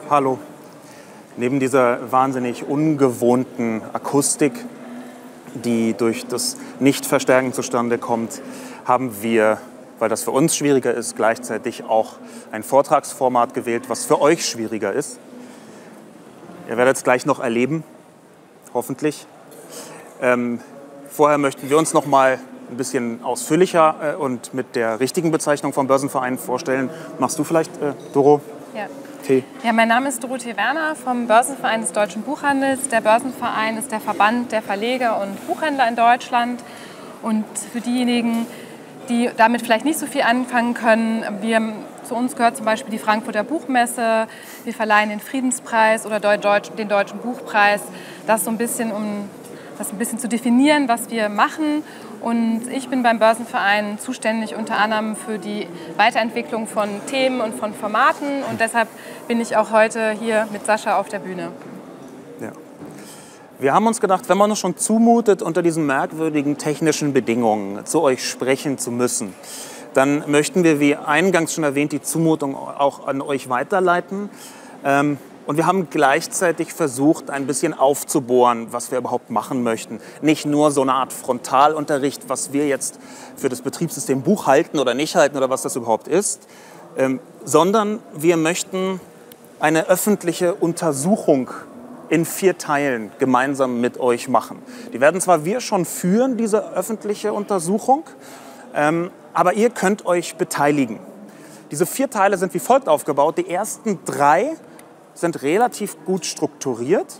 Hallo. Neben dieser wahnsinnig ungewohnten Akustik, die durch das Nichtverstärken zustande kommt, haben wir, weil das für uns schwieriger ist, gleichzeitig auch ein Vortragsformat gewählt, was für euch schwieriger ist. Ihr werdet es gleich noch erleben, hoffentlich. Vorher möchten wir uns noch mal ein bisschen ausführlicher und mit der richtigen Bezeichnung vom Börsenverein vorstellen. Machst du vielleicht, Doro? Ja. Okay. Ja, mein Name ist Dorothee Werner vom Börsenverein des Deutschen Buchhandels. Der Börsenverein ist der Verband der Verleger und Buchhändler in Deutschland. Und für diejenigen, die damit vielleicht nicht so viel anfangen können, zu uns gehört zum Beispiel die Frankfurter Buchmesse. Wir verleihen den Friedenspreis oder den Deutschen Buchpreis. Das so ein bisschen, um das ein bisschen zu definieren, was wir machen. Und ich bin beim Börsenverein zuständig unter anderem für die Weiterentwicklung von Themen und von Formaten. Und deshalb bin ich auch heute hier mit Sascha auf der Bühne. Ja. Wir haben uns gedacht, wenn man uns schon zumutet, unter diesen merkwürdigen technischen Bedingungen zu euch sprechen zu müssen, dann möchten wir, wie eingangs schon erwähnt, die Zumutung auch an euch weiterleiten. Und wir haben gleichzeitig versucht, ein bisschen aufzubohren, was wir überhaupt machen möchten. Nicht nur so eine Art Frontalunterricht, was wir jetzt für das Betriebssystem Buch halten oder nicht halten oder was das überhaupt ist, sondern wir möchten eine öffentliche Untersuchung in 4 Teilen gemeinsam mit euch machen. Die werden zwar wir schon führen, diese öffentliche Untersuchung, aber ihr könnt euch beteiligen. Diese 4 Teile sind wie folgt aufgebaut. Die ersten 3 sind relativ gut strukturiert.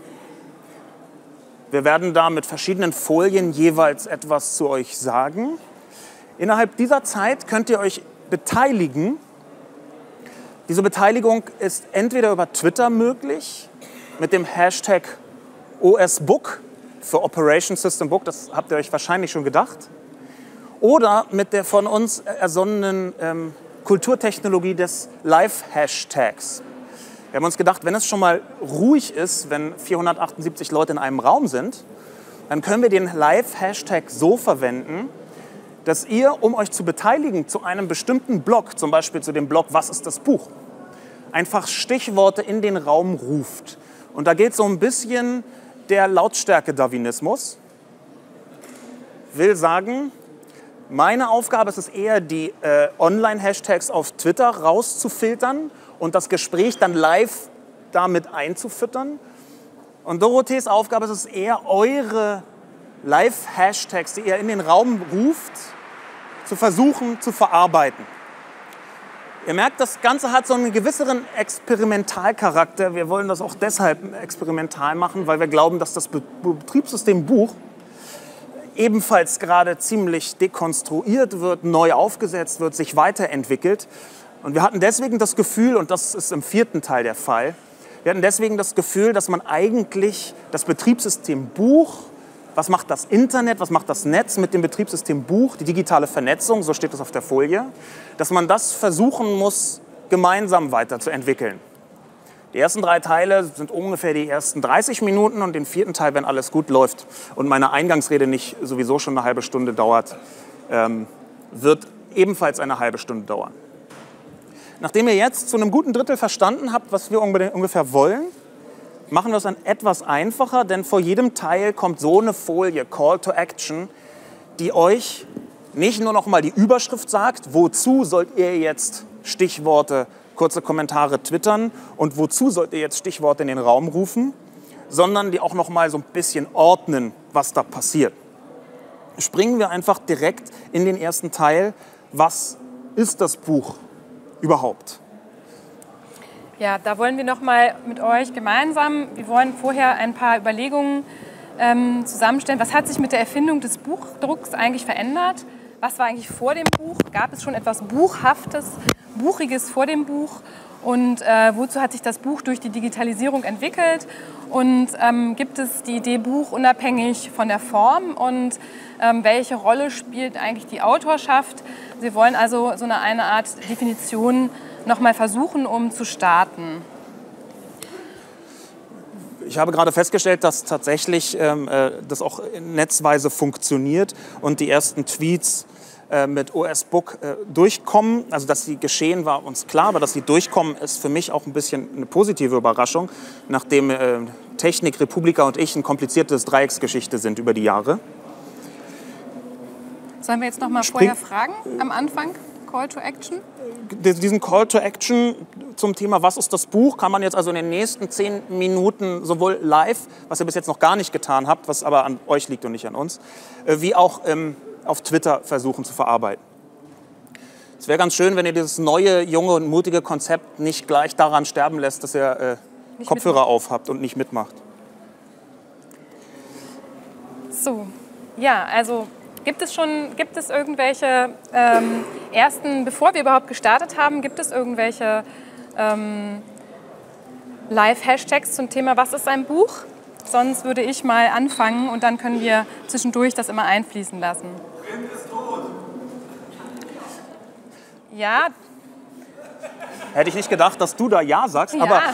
Wir werden da mit verschiedenen Folien jeweils etwas zu euch sagen. Innerhalb dieser Zeit könnt ihr euch beteiligen. Diese Beteiligung ist entweder über Twitter möglich, mit dem Hashtag OSBook für Operation System Book, das habt ihr euch wahrscheinlich schon gedacht, oder mit der von uns ersonnenen Kulturtechnologie des Live-Hashtags. Wir haben uns gedacht, wenn es schon mal ruhig ist, wenn 478 Leute in einem Raum sind, dann können wir den Live-Hashtag so verwenden, dass ihr, um euch zu beteiligen zu einem bestimmten Blog, zum Beispiel zu dem Blog Was ist das Buch, einfach Stichworte in den Raum ruft. Und da geht so ein bisschen der Lautstärke-Darwinismus. Will sagen, meine Aufgabe ist es eher, die Online-Hashtags auf Twitter rauszufiltern und das Gespräch dann live damit einzufüttern. Und Dorothees Aufgabe ist es eher, eure Live-Hashtags, die ihr in den Raum ruft, zu versuchen zu verarbeiten. Ihr merkt, das Ganze hat so einen gewisseren Experimentalcharakter. Wir wollen das auch deshalb experimental machen, weil wir glauben, dass das Betriebssystem Buch ebenfalls gerade ziemlich dekonstruiert wird, neu aufgesetzt wird, sich weiterentwickelt. Und wir hatten deswegen das Gefühl, und das ist im 4. Teil der Fall, wir hatten deswegen das Gefühl, dass man eigentlich das Betriebssystem Buch, was macht das Internet, was macht das Netz mit dem Betriebssystem Buch, die digitale Vernetzung, so steht es auf der Folie, dass man das versuchen muss, gemeinsam weiterzuentwickeln. Die ersten 3 Teile sind ungefähr die ersten 30 Minuten und den 4. Teil, wenn alles gut läuft und meine Eingangsrede nicht sowieso schon eine halbe Stunde dauert, wird ebenfalls eine halbe Stunde dauern. Nachdem ihr jetzt zu einem guten Drittel verstanden habt, was wir ungefähr wollen, machen wir es dann etwas einfacher, denn vor jedem Teil kommt so eine Folie, Call to Action, die euch nicht nur noch mal die Überschrift sagt, wozu sollt ihr jetzt Stichworte, kurze Kommentare twittern und wozu sollt ihr jetzt Stichworte in den Raum rufen, sondern die auch noch mal so ein bisschen ordnen, was da passiert. Springen wir einfach direkt in den ersten Teil. Was ist das Buch überhaupt? Ja, da wollen wir noch mal mit euch gemeinsam, wir wollen vorher ein paar Überlegungen zusammenstellen. Was hat sich mit der Erfindung des Buchdrucks eigentlich verändert? Was war eigentlich vor dem Buch? Gab es schon etwas Buchhaftes, Buchiges vor dem Buch? Und wozu hat sich das Buch durch die Digitalisierung entwickelt? Und gibt es die Idee Buch unabhängig von der Form? Und welche Rolle spielt eigentlich die Autorschaft? Wir wollen also so eine Art Definition noch mal versuchen, um zu starten. Ich habe gerade festgestellt, dass tatsächlich das auch netzweise funktioniert und die ersten Tweets mit OS Book durchkommen. Also dass sie geschehen, war uns klar, aber dass sie durchkommen, ist für mich auch ein bisschen eine positive Überraschung, nachdem Technik, Republika und ich ein kompliziertes Dreiecksgeschichte sind über die Jahre. Sollen wir jetzt noch mal vorher fragen am Anfang? Call to Action? Diesen Call to Action zum Thema, was ist das Buch, kann man jetzt also in den nächsten 10 Minuten sowohl live, was ihr bis jetzt noch gar nicht getan habt, was aber an euch liegt und nicht an uns, wie auch auf Twitter versuchen zu verarbeiten. Es wäre ganz schön, wenn ihr dieses neue, junge und mutige Konzept nicht gleich daran sterben lässt, dass ihr Kopfhörer aufhabt und nicht mitmacht. So, ja, also gibt es irgendwelche ersten, bevor wir überhaupt gestartet haben, gibt es irgendwelche Live-Hashtags zum Thema, was ist ein Buch? Sonst würde ich mal anfangen und dann können wir zwischendurch das immer einfließen lassen. Print ist tot. Ja. Hätte ich nicht gedacht, dass du da Ja sagst, Ja. aber...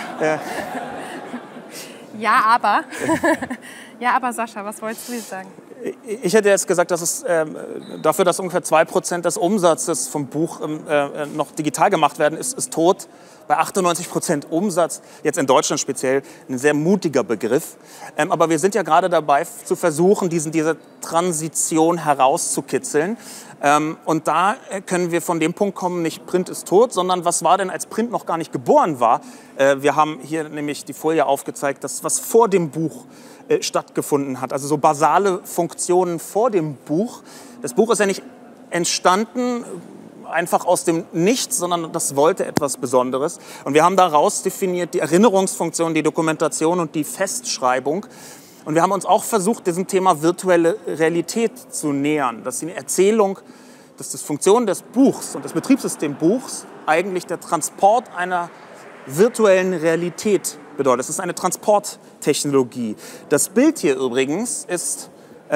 Ja, aber. Ja, aber Sascha, was wolltest du jetzt sagen? Ich hätte jetzt gesagt, dass es dafür, dass ungefähr 2% des Umsatzes vom Buch noch digital gemacht werden, ist tot. Bei 98% Umsatz, jetzt in Deutschland speziell, ein sehr mutiger Begriff. Aber wir sind ja gerade dabei zu versuchen, diese Transition herauszukitzeln. Und da können wir von dem Punkt kommen, nicht Print ist tot, sondern was war denn, als Print noch gar nicht geboren war. Wir haben hier nämlich die Folie aufgezeigt, dass was vor dem Buch stattgefunden hat. Also so basale Funktionen vor dem Buch. Das Buch ist ja nicht entstanden einfach aus dem Nichts, sondern das wollte etwas Besonderes. Und wir haben daraus definiert die Erinnerungsfunktion, die Dokumentation und die Festschreibung. Und wir haben uns auch versucht, diesem Thema virtuelle Realität zu nähern. Dass die Erzählung, dass die Funktion des Buchs und das Betriebssystem Buchs eigentlich der Transport einer virtuellen Realität bedeutet. Es ist eine Transporttechnologie. Das Bild hier übrigens ist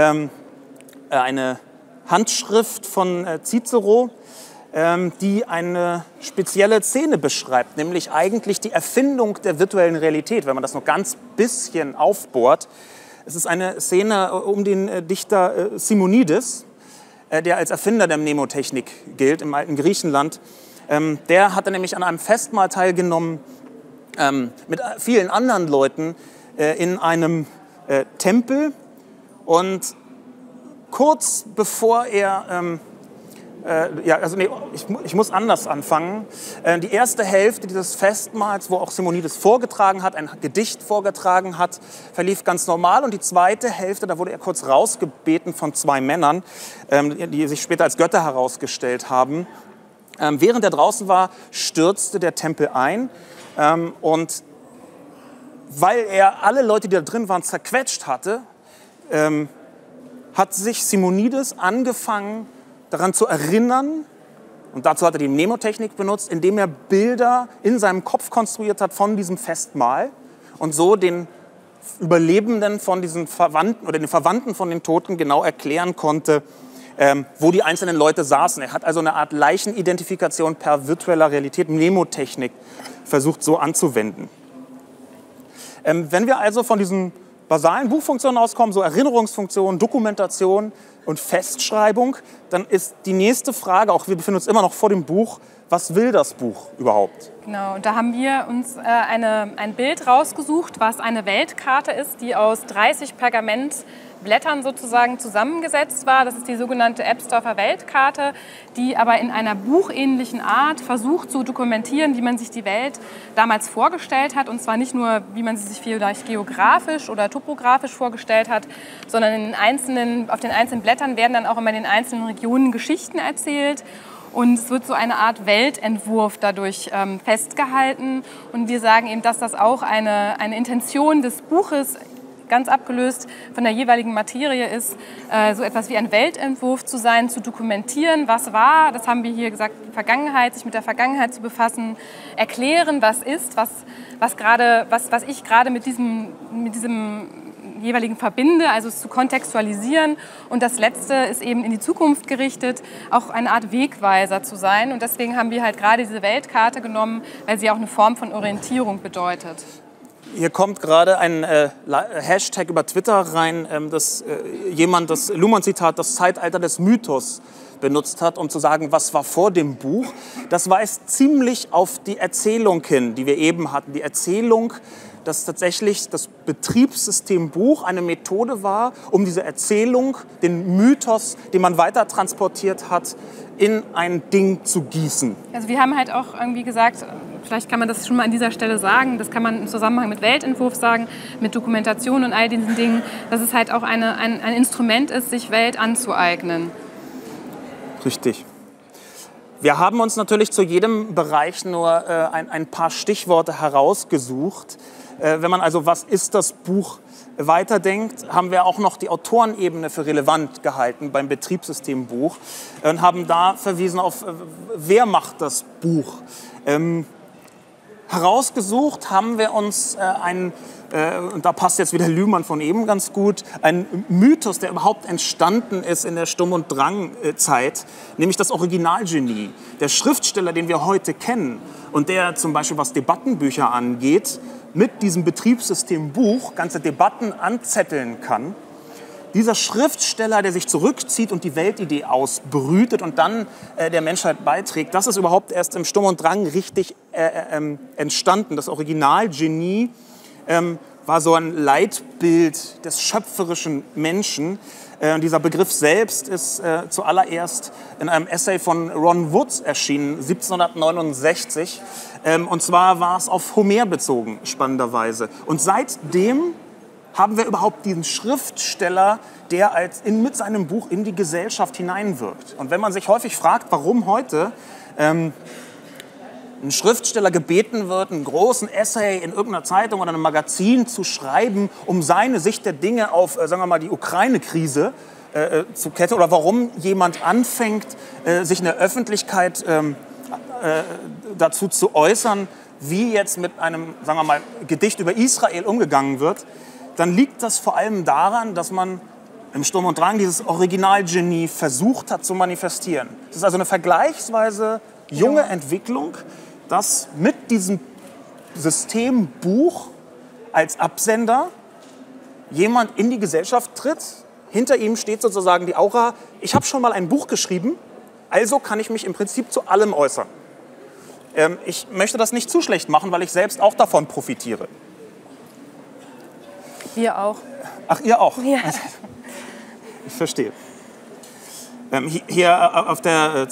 eine Handschrift von Cicero, die eine spezielle Szene beschreibt, nämlich eigentlich die Erfindung der virtuellen Realität, wenn man das nur ganz bisschen aufbohrt. Es ist eine Szene um den Dichter Simonides, der als Erfinder der Mnemotechnik gilt im alten Griechenland. Der hatte nämlich an einem Festmahl teilgenommen mit vielen anderen Leuten in einem Tempel. Und kurz bevor er ich muss anders anfangen. Die erste Hälfte dieses Festmahls, wo auch Simonides vorgetragen hat, ein Gedicht vorgetragen hat, verlief ganz normal. Und die zweite Hälfte, da wurde er kurz rausgebeten von 2 Männern, die sich später als Götter herausgestellt haben. Während er draußen war, stürzte der Tempel ein. Und weil er alle Leute, die da drin waren, zerquetscht hatte, hat sich Simonides angefangen, daran zu erinnern, und dazu hat er die Mnemotechnik benutzt, indem er Bilder in seinem Kopf konstruiert hat von diesem Festmahl und so den Überlebenden von diesen Verwandten oder den Verwandten von den Toten genau erklären konnte, wo die einzelnen Leute saßen. Er hat also eine Art Leichenidentifikation per virtueller Realität, Mnemotechnik, versucht so anzuwenden. Wenn wir also von diesen basalen Buchfunktionen auskommen, so Erinnerungsfunktionen, Dokumentation und Festschreibung, dann ist die nächste Frage, auch wir befinden uns immer noch vor dem Buch, was will das Buch überhaupt? Genau, und da haben wir uns ein Bild rausgesucht, was eine Weltkarte ist, die aus 30 Pergamentblättern sozusagen zusammengesetzt war. Das ist die sogenannte Ebsdorfer Weltkarte, die aber in einer buchähnlichen Art versucht zu dokumentieren, wie man sich die Welt damals vorgestellt hat. Und zwar nicht nur, wie man sie sich vielleicht geografisch oder topografisch vorgestellt hat, sondern auf den einzelnen Blättern werden dann auch immer in den einzelnen Regionen Geschichten erzählt. Und es wird so eine Art Weltentwurf dadurch festgehalten. Und wir sagen eben, dass das auch eine Intention des Buches, ganz abgelöst von der jeweiligen Materie ist, so etwas wie ein Weltentwurf zu sein, zu dokumentieren, was war, das haben wir hier gesagt, die Vergangenheit, sich mit der Vergangenheit zu befassen, erklären, was ist, was ich gerade mit diesem jeweiligen verbinde, also es zu kontextualisieren. Und das Letzte ist eben in die Zukunft gerichtet, auch eine Art Wegweiser zu sein. Und deswegen haben wir halt gerade diese Weltkarte genommen, weil sie auch eine Form von Orientierung bedeutet. Hier kommt gerade ein Hashtag über Twitter rein, dass jemand das Luhmann-Zitat, das Zeitalter des Mythos, benutzt hat, um zu sagen, was war vor dem Buch. Das weist ziemlich auf die Erzählung hin, die wir eben hatten. Die Erzählung, dass tatsächlich das Betriebssystem Buch eine Methode war, um diese Erzählung, den Mythos, den man weiter transportiert hat, in ein Ding zu gießen. Also wir haben halt auch irgendwie gesagt, vielleicht kann man das schon mal an dieser Stelle sagen, das kann man im Zusammenhang mit Weltentwurf sagen, mit Dokumentation und all diesen Dingen, dass es halt auch ein Instrument ist, sich Welt anzueignen. Richtig. Wir haben uns natürlich zu jedem Bereich nur ein paar Stichworte herausgesucht. Wenn man also, was ist das Buch, weiterdenkt, haben wir auch noch die Autorenebene für relevant gehalten beim Betriebssystem Buch und haben da verwiesen auf, wer macht das Buch. Herausgesucht haben wir uns und da passt jetzt wieder Luhmann von eben ganz gut, ein Mythos, der überhaupt entstanden ist in der Sturm- und Drangzeit, nämlich das Originalgenie. Der Schriftsteller, den wir heute kennen und der zum Beispiel, was Debattenbücher angeht, mit diesem Betriebssystem Buch ganze Debatten anzetteln kann. Dieser Schriftsteller, der sich zurückzieht und die Weltidee ausbrütet und dann der Menschheit beiträgt, das ist überhaupt erst im Sturm und Drang richtig entstanden. Das Originalgenie war so ein Leitbild des schöpferischen Menschen. Dieser Begriff selbst ist zuallererst in einem Essay von Ron Woods erschienen, 1769. Und zwar war es auf Homer bezogen, spannenderweise. Und seitdem haben wir überhaupt diesen Schriftsteller, der mit seinem Buch in die Gesellschaft hineinwirkt. Und wenn man sich häufig fragt, warum heute ein Schriftsteller gebeten wird, einen großen Essay in irgendeiner Zeitung oder einem Magazin zu schreiben, um seine Sicht der Dinge auf, sagen wir mal, die Ukraine-Krise zu ketten, oder warum jemand anfängt, sich in der Öffentlichkeit dazu zu äußern, wie jetzt mit einem, sagen wir mal, Gedicht über Israel umgegangen wird, dann liegt das vor allem daran, dass man im Sturm und Drang dieses Originalgenie versucht hat zu manifestieren. Es ist also eine vergleichsweise junge Entwicklung, dass mit diesem System Buch als Absender jemand in die Gesellschaft tritt. Hinter ihm steht sozusagen die Aura, ich habe schon mal ein Buch geschrieben, also kann ich mich im Prinzip zu allem äußern. Ich möchte das nicht zu schlecht machen, weil ich selbst auch davon profitiere. Wir auch. Ach, ihr auch? Ja. Ich verstehe. Hier auf der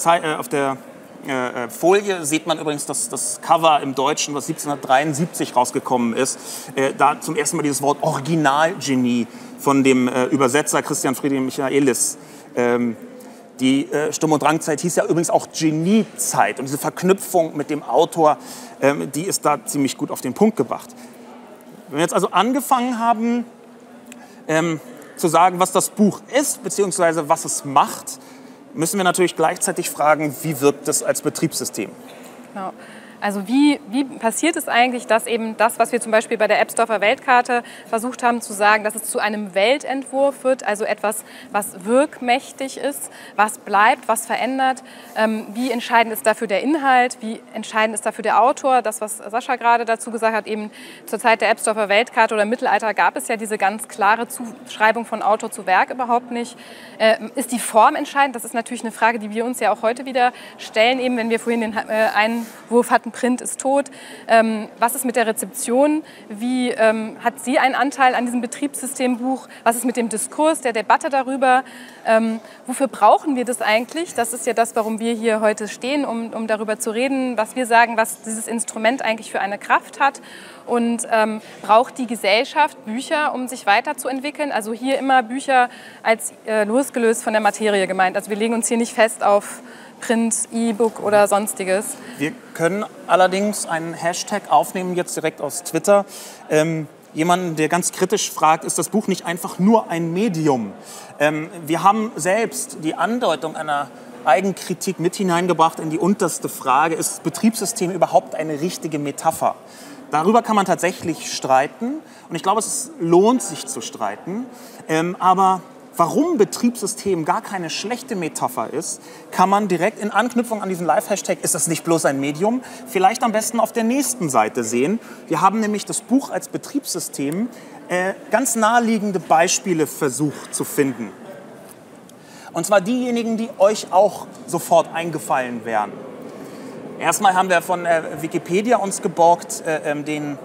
Folie sieht man übrigens das Cover im Deutschen, was 1773 rausgekommen ist. Da zum ersten Mal dieses Wort Originalgenie von dem Übersetzer Christian Friedrich Michaelis. Die Sturm- und Drangzeit hieß ja übrigens auch Geniezeit. Und diese Verknüpfung mit dem Autor, die ist da ziemlich gut auf den Punkt gebracht. Wenn wir jetzt also angefangen haben, zu sagen, was das Buch ist, beziehungsweise was es macht, müssen wir natürlich gleichzeitig fragen, wie wirkt es als Betriebssystem? Genau. Also wie passiert es eigentlich, dass eben das, was wir zum Beispiel bei der Ebsdorfer Weltkarte versucht haben zu sagen, dass es zu einem Weltentwurf wird, also etwas, was wirkmächtig ist, was bleibt, was verändert. Wie entscheidend ist dafür der Inhalt, wie entscheidend ist dafür der Autor? Das, was Sascha gerade dazu gesagt hat, eben zur Zeit der Ebsdorfer Weltkarte oder im Mittelalter gab es ja diese ganz klare Zuschreibung von Autor zu Werk überhaupt nicht. Ist die Form entscheidend? Das ist natürlich eine Frage, die wir uns ja auch heute wieder stellen, eben wenn wir vorhin den Einwurf hatten, Print ist tot. Was ist mit der Rezeption? Wie hat sie einen Anteil an diesem Betriebssystembuch? Was ist mit dem Diskurs, der Debatte darüber? Wofür brauchen wir das eigentlich? Das ist ja das, warum wir hier heute stehen, um darüber zu reden, was wir sagen, was dieses Instrument eigentlich für eine Kraft hat. Und braucht die Gesellschaft Bücher, um sich weiterzuentwickeln? Also hier immer Bücher als losgelöst von der Materie gemeint. Also wir legen uns hier nicht fest auf Print, E-Book oder Sonstiges. Wir können allerdings einen Hashtag aufnehmen, jetzt direkt aus Twitter. Jemanden, der ganz kritisch fragt, ist das Buch nicht einfach nur ein Medium? Wir haben selbst die Andeutung einer Eigenkritik mit hineingebracht in die unterste Frage, ist das Betriebssystem überhaupt eine richtige Metapher? Darüber kann man tatsächlich streiten und ich glaube, es lohnt sich zu streiten. Aber warum Betriebssystem gar keine schlechte Metapher ist, kann man direkt in Anknüpfung an diesen Live-Hashtag "Ist das nicht bloß ein Medium?" vielleicht am besten auf der nächsten Seite sehen. Wir haben nämlich das Buch als Betriebssystem ganz naheliegende Beispiele versucht zu finden. Und zwar diejenigen, die euch auch sofort eingefallen wären. Erstmal haben wir von Wikipedia uns geborgt den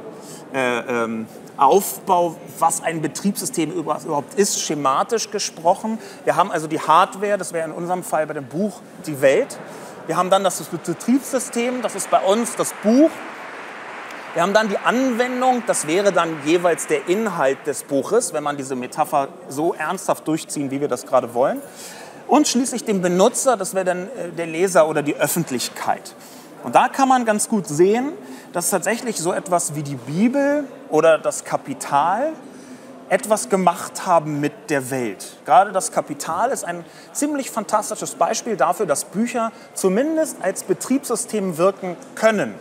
Aufbau, was ein Betriebssystem überhaupt ist, schematisch gesprochen. Wir haben also die Hardware, das wäre in unserem Fall bei dem Buch die Welt. Wir haben dann das Betriebssystem, das ist bei uns das Buch. Wir haben dann die Anwendung, das wäre dann jeweils der Inhalt des Buches, wenn man diese Metapher so ernsthaft durchziehen, wie wir das gerade wollen. Und schließlich den Benutzer, das wäre dann der Leser oder die Öffentlichkeit. Und da kann man ganz gut sehen, dass tatsächlich so etwas wie die Bibel oder das Kapital etwas gemacht haben mit der Welt. Gerade das Kapital ist ein ziemlich fantastisches Beispiel dafür, dass Bücher zumindest als Betriebssystem wirken können.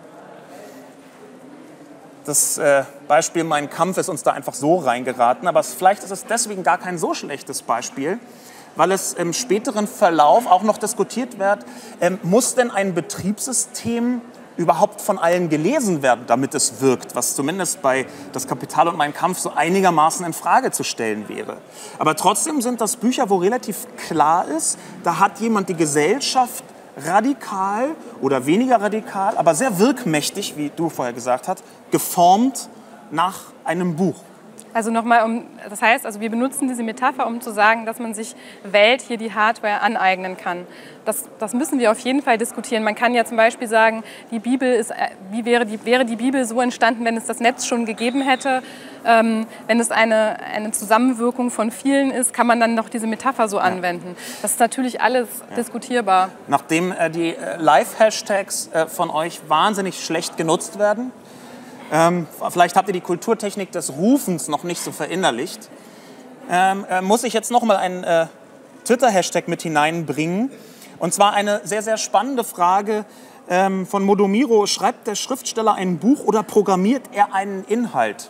Das Beispiel Mein Kampf ist uns da einfach so reingeraten, aber vielleicht ist es deswegen gar kein so schlechtes Beispiel, weil es im späteren Verlauf auch noch diskutiert wird, muss denn ein Betriebssystem überhaupt von allen gelesen werden, damit es wirkt, was zumindest bei Das Kapital und Mein Kampf so einigermaßen in Frage zu stellen wäre. Aber trotzdem sind das Bücher, wo relativ klar ist, da hat jemand die Gesellschaft radikal oder weniger radikal, aber sehr wirkmächtig, wie du vorher gesagt hast, geformt nach einem Buch. Also nochmal, das heißt, also wir benutzen diese Metapher, um zu sagen, dass man sich Welt, hier die Hardware, aneignen kann. Das müssen wir auf jeden Fall diskutieren. Man kann ja zum Beispiel sagen, die Bibel ist, wäre die Bibel so entstanden, wenn es das Netz schon gegeben hätte? Wenn es eine Zusammenwirkung von vielen ist, kann man dann noch diese Metapher so anwenden. Das ist natürlich alles diskutierbar. Nachdem die Live-Hashtags von euch wahnsinnig schlecht genutzt werden, vielleicht habt ihr die Kulturtechnik des Rufens noch nicht so verinnerlicht, muss ich jetzt noch mal einen Twitter-Hashtag mit hineinbringen. Und zwar eine sehr, sehr spannende Frage von Modomiro. Schreibt der Schriftsteller ein Buch oder programmiert er einen Inhalt?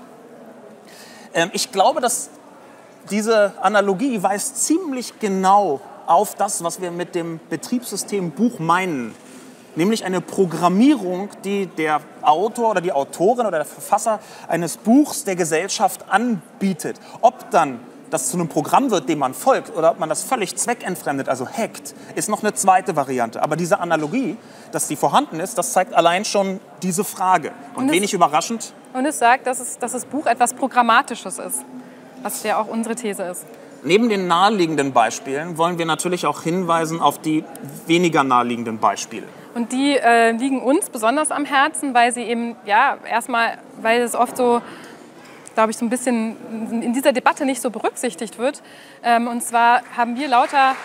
Ich glaube, dass diese Analogie weist ziemlich genau auf das, was wir mit dem Betriebssystem Buch meinen. Nämlich eine Programmierung, die der Autor oder die Autorin oder der Verfasser eines Buchs der Gesellschaft anbietet. Ob dann das zu einem Programm wird, dem man folgt, oder ob man das völlig zweckentfremdet, also hackt, ist noch eine zweite Variante. Aber diese Analogie, dass die vorhanden ist, das zeigt allein schon diese Frage. Und wenig überraschend. Und es sagt, dass das Buch etwas Programmatisches ist, was ja auch unsere These ist. Neben den naheliegenden Beispielen wollen wir natürlich auch hinweisen auf die weniger naheliegenden Beispiele. Und die liegen uns besonders am Herzen, weil sie eben, ja, erstmal, weil es oft so, glaube ich, so ein bisschen in dieser Debatte nicht so berücksichtigt wird. Und zwar haben wir lauter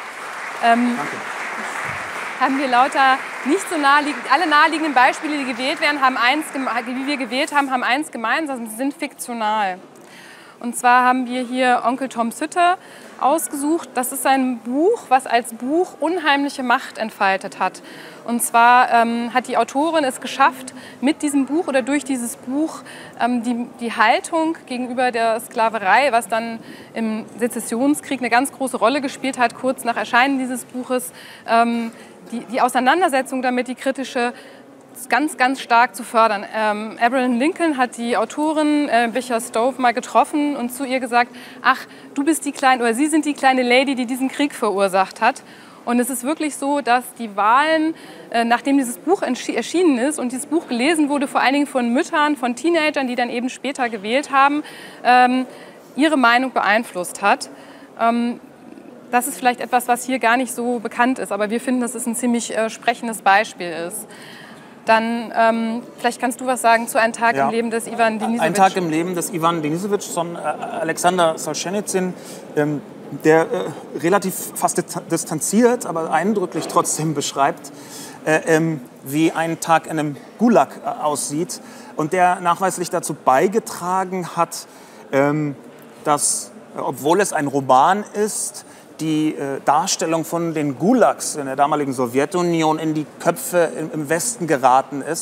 nicht so naheliegend, alle naheliegenden Beispiele, die gewählt werden, die wir gewählt haben, haben eins gemeinsam, sie sind fiktional. Und zwar haben wir hier Onkel Toms Hütte ausgesucht. Das ist ein Buch, was als Buch unheimliche Macht entfaltet hat. Und zwar hat die Autorin es geschafft, mit diesem Buch oder durch dieses Buch die Haltung gegenüber der Sklaverei, was dann im Sezessionskrieg eine ganz große Rolle gespielt hat, kurz nach Erscheinen dieses Buches, die Auseinandersetzung damit, die kritische, ganz, ganz stark zu fördern. Abraham Lincoln hat die Autorin Beecher Stowe mal getroffen und zu ihr gesagt, ach, du bist die kleine, oder Sie sind die kleine Lady, die diesen Krieg verursacht hat. Und es ist wirklich so, dass die Wahlen, nachdem dieses Buch erschienen ist und dieses Buch gelesen wurde, vor allen Dingen von Müttern, von Teenagern, die dann eben später gewählt haben, ihre Meinung beeinflusst hat. Das ist vielleicht etwas, was hier gar nicht so bekannt ist, aber wir finden, dass es ein ziemlich sprechendes Beispiel ist. Dann vielleicht kannst du was sagen zu Ein Tag im Leben des Iwan Denisewitsch. Ein Tag im Leben des Iwan Denisewitsch von Alexander Solzhenitsyn, der relativ fast distanziert, aber eindrücklich trotzdem beschreibt, wie ein Tag in einem Gulag aussieht und der nachweislich dazu beigetragen hat, dass, obwohl es ein Roman ist, die Darstellung von den Gulags in der damaligen Sowjetunion in die Köpfe im Westen geraten ist.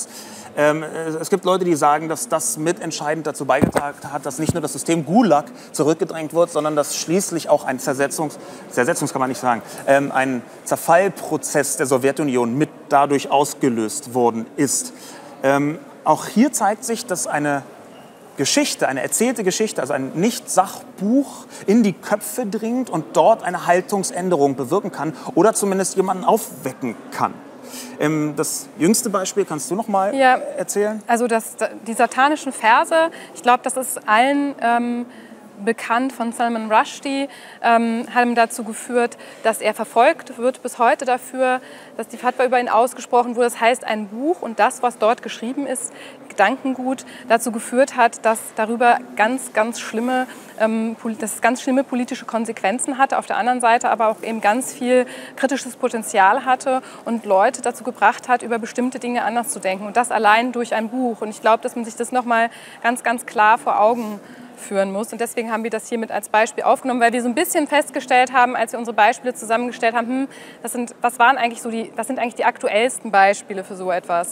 Es gibt Leute, die sagen, dass das mitentscheidend dazu beigetragen hat, dass nicht nur das System Gulag zurückgedrängt wird, sondern dass schließlich auch ein Zersetzungs kann man nicht sagen, ein Zerfallprozess der Sowjetunion mit dadurch ausgelöst worden ist. Auch hier zeigt sich, dass eine Geschichte, eine erzählte Geschichte, also ein Nicht-Sachbuch in die Köpfe dringt und dort eine Haltungsänderung bewirken kann oder zumindest jemanden aufwecken kann. Das jüngste Beispiel kannst du noch mal erzählen? Also die satanischen Verse, ich glaube, das ist allen bekannt von Salman Rushdie, haben dazu geführt, dass er verfolgt wird bis heute dafür, dass die Fatwa über ihn ausgesprochen wurde. Das heißt, ein Buch und das, was dort geschrieben ist, Gedankengut, dazu geführt hat, dass darüber ganz schlimme politische Konsequenzen hatte. Auf der anderen Seite aber auch eben ganz viel kritisches Potenzial hatte und Leute dazu gebracht hat, über bestimmte Dinge anders zu denken. Und das allein durch ein Buch. Und ich glaube, dass man sich das nochmal ganz klar vor Augen führen muss. Und deswegen haben wir das hier mit als Beispiel aufgenommen, weil wir so ein bisschen festgestellt haben, als wir unsere Beispiele zusammengestellt haben, das sind eigentlich die aktuellsten Beispiele für so etwas.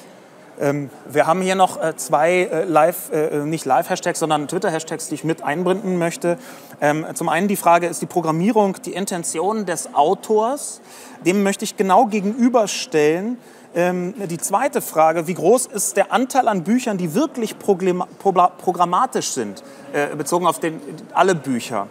Wir haben hier noch zwei nicht Live-Hashtags, sondern Twitter-Hashtags, die ich mit einbinden möchte. Zum einen die Frage, ist die Programmierung die Intention des Autors? Dem möchte ich genau gegenüberstellen. Die zweite Frage, wie groß ist der Anteil an Büchern, die wirklich programmatisch sind, bezogen auf alle Bücher?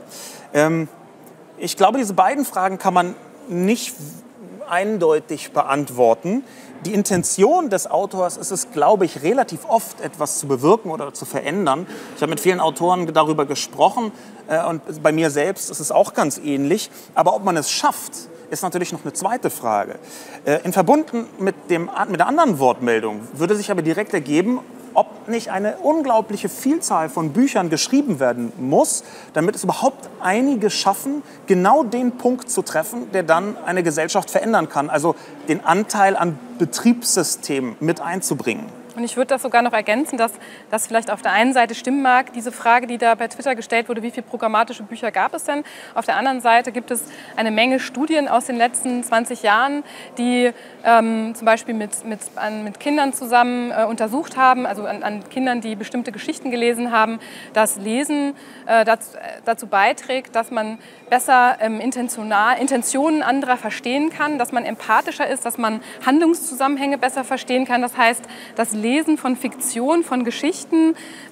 Ich glaube, diese beiden Fragen kann man nicht eindeutig beantworten. Die Intention des Autors ist es, glaube ich, relativ oft etwas zu bewirken oder zu verändern. Ich habe mit vielen Autoren darüber gesprochen und bei mir selbst ist es auch ganz ähnlich. Aber ob man es schafft, ist natürlich noch eine zweite Frage. In Verbunden mit der anderen Wortmeldung würde sich aber direkt ergeben, ob nicht eine unglaubliche Vielzahl von Büchern geschrieben werden muss, damit es überhaupt einige schaffen, genau den Punkt zu treffen, der dann eine Gesellschaft verändern kann. Also den Anteil an Betriebssystemen mit einzubringen. Und ich würde das sogar noch ergänzen, dass das vielleicht auf der einen Seite stimmen mag, diese Frage, die da bei Twitter gestellt wurde, wie viele programmatische Bücher gab es denn? Auf der anderen Seite gibt es eine Menge Studien aus den letzten 20 Jahren, die zum Beispiel mit Kindern zusammen untersucht haben, also an Kindern, die bestimmte Geschichten gelesen haben, dass Lesen dazu beiträgt, dass man besser Intentionen anderer verstehen kann, dass man empathischer ist, dass man Handlungszusammenhänge besser verstehen kann. Das heißt, das Lesen von Fiktion, von Geschichten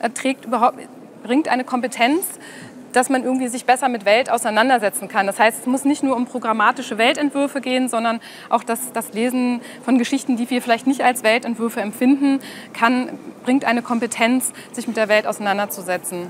bringt eine Kompetenz, dass man irgendwie sich besser mit Welt auseinandersetzen kann. Das heißt, es muss nicht nur um programmatische Weltentwürfe gehen, sondern auch das Lesen von Geschichten, die wir vielleicht nicht als Weltentwürfe empfinden, bringt eine Kompetenz, sich mit der Welt auseinanderzusetzen.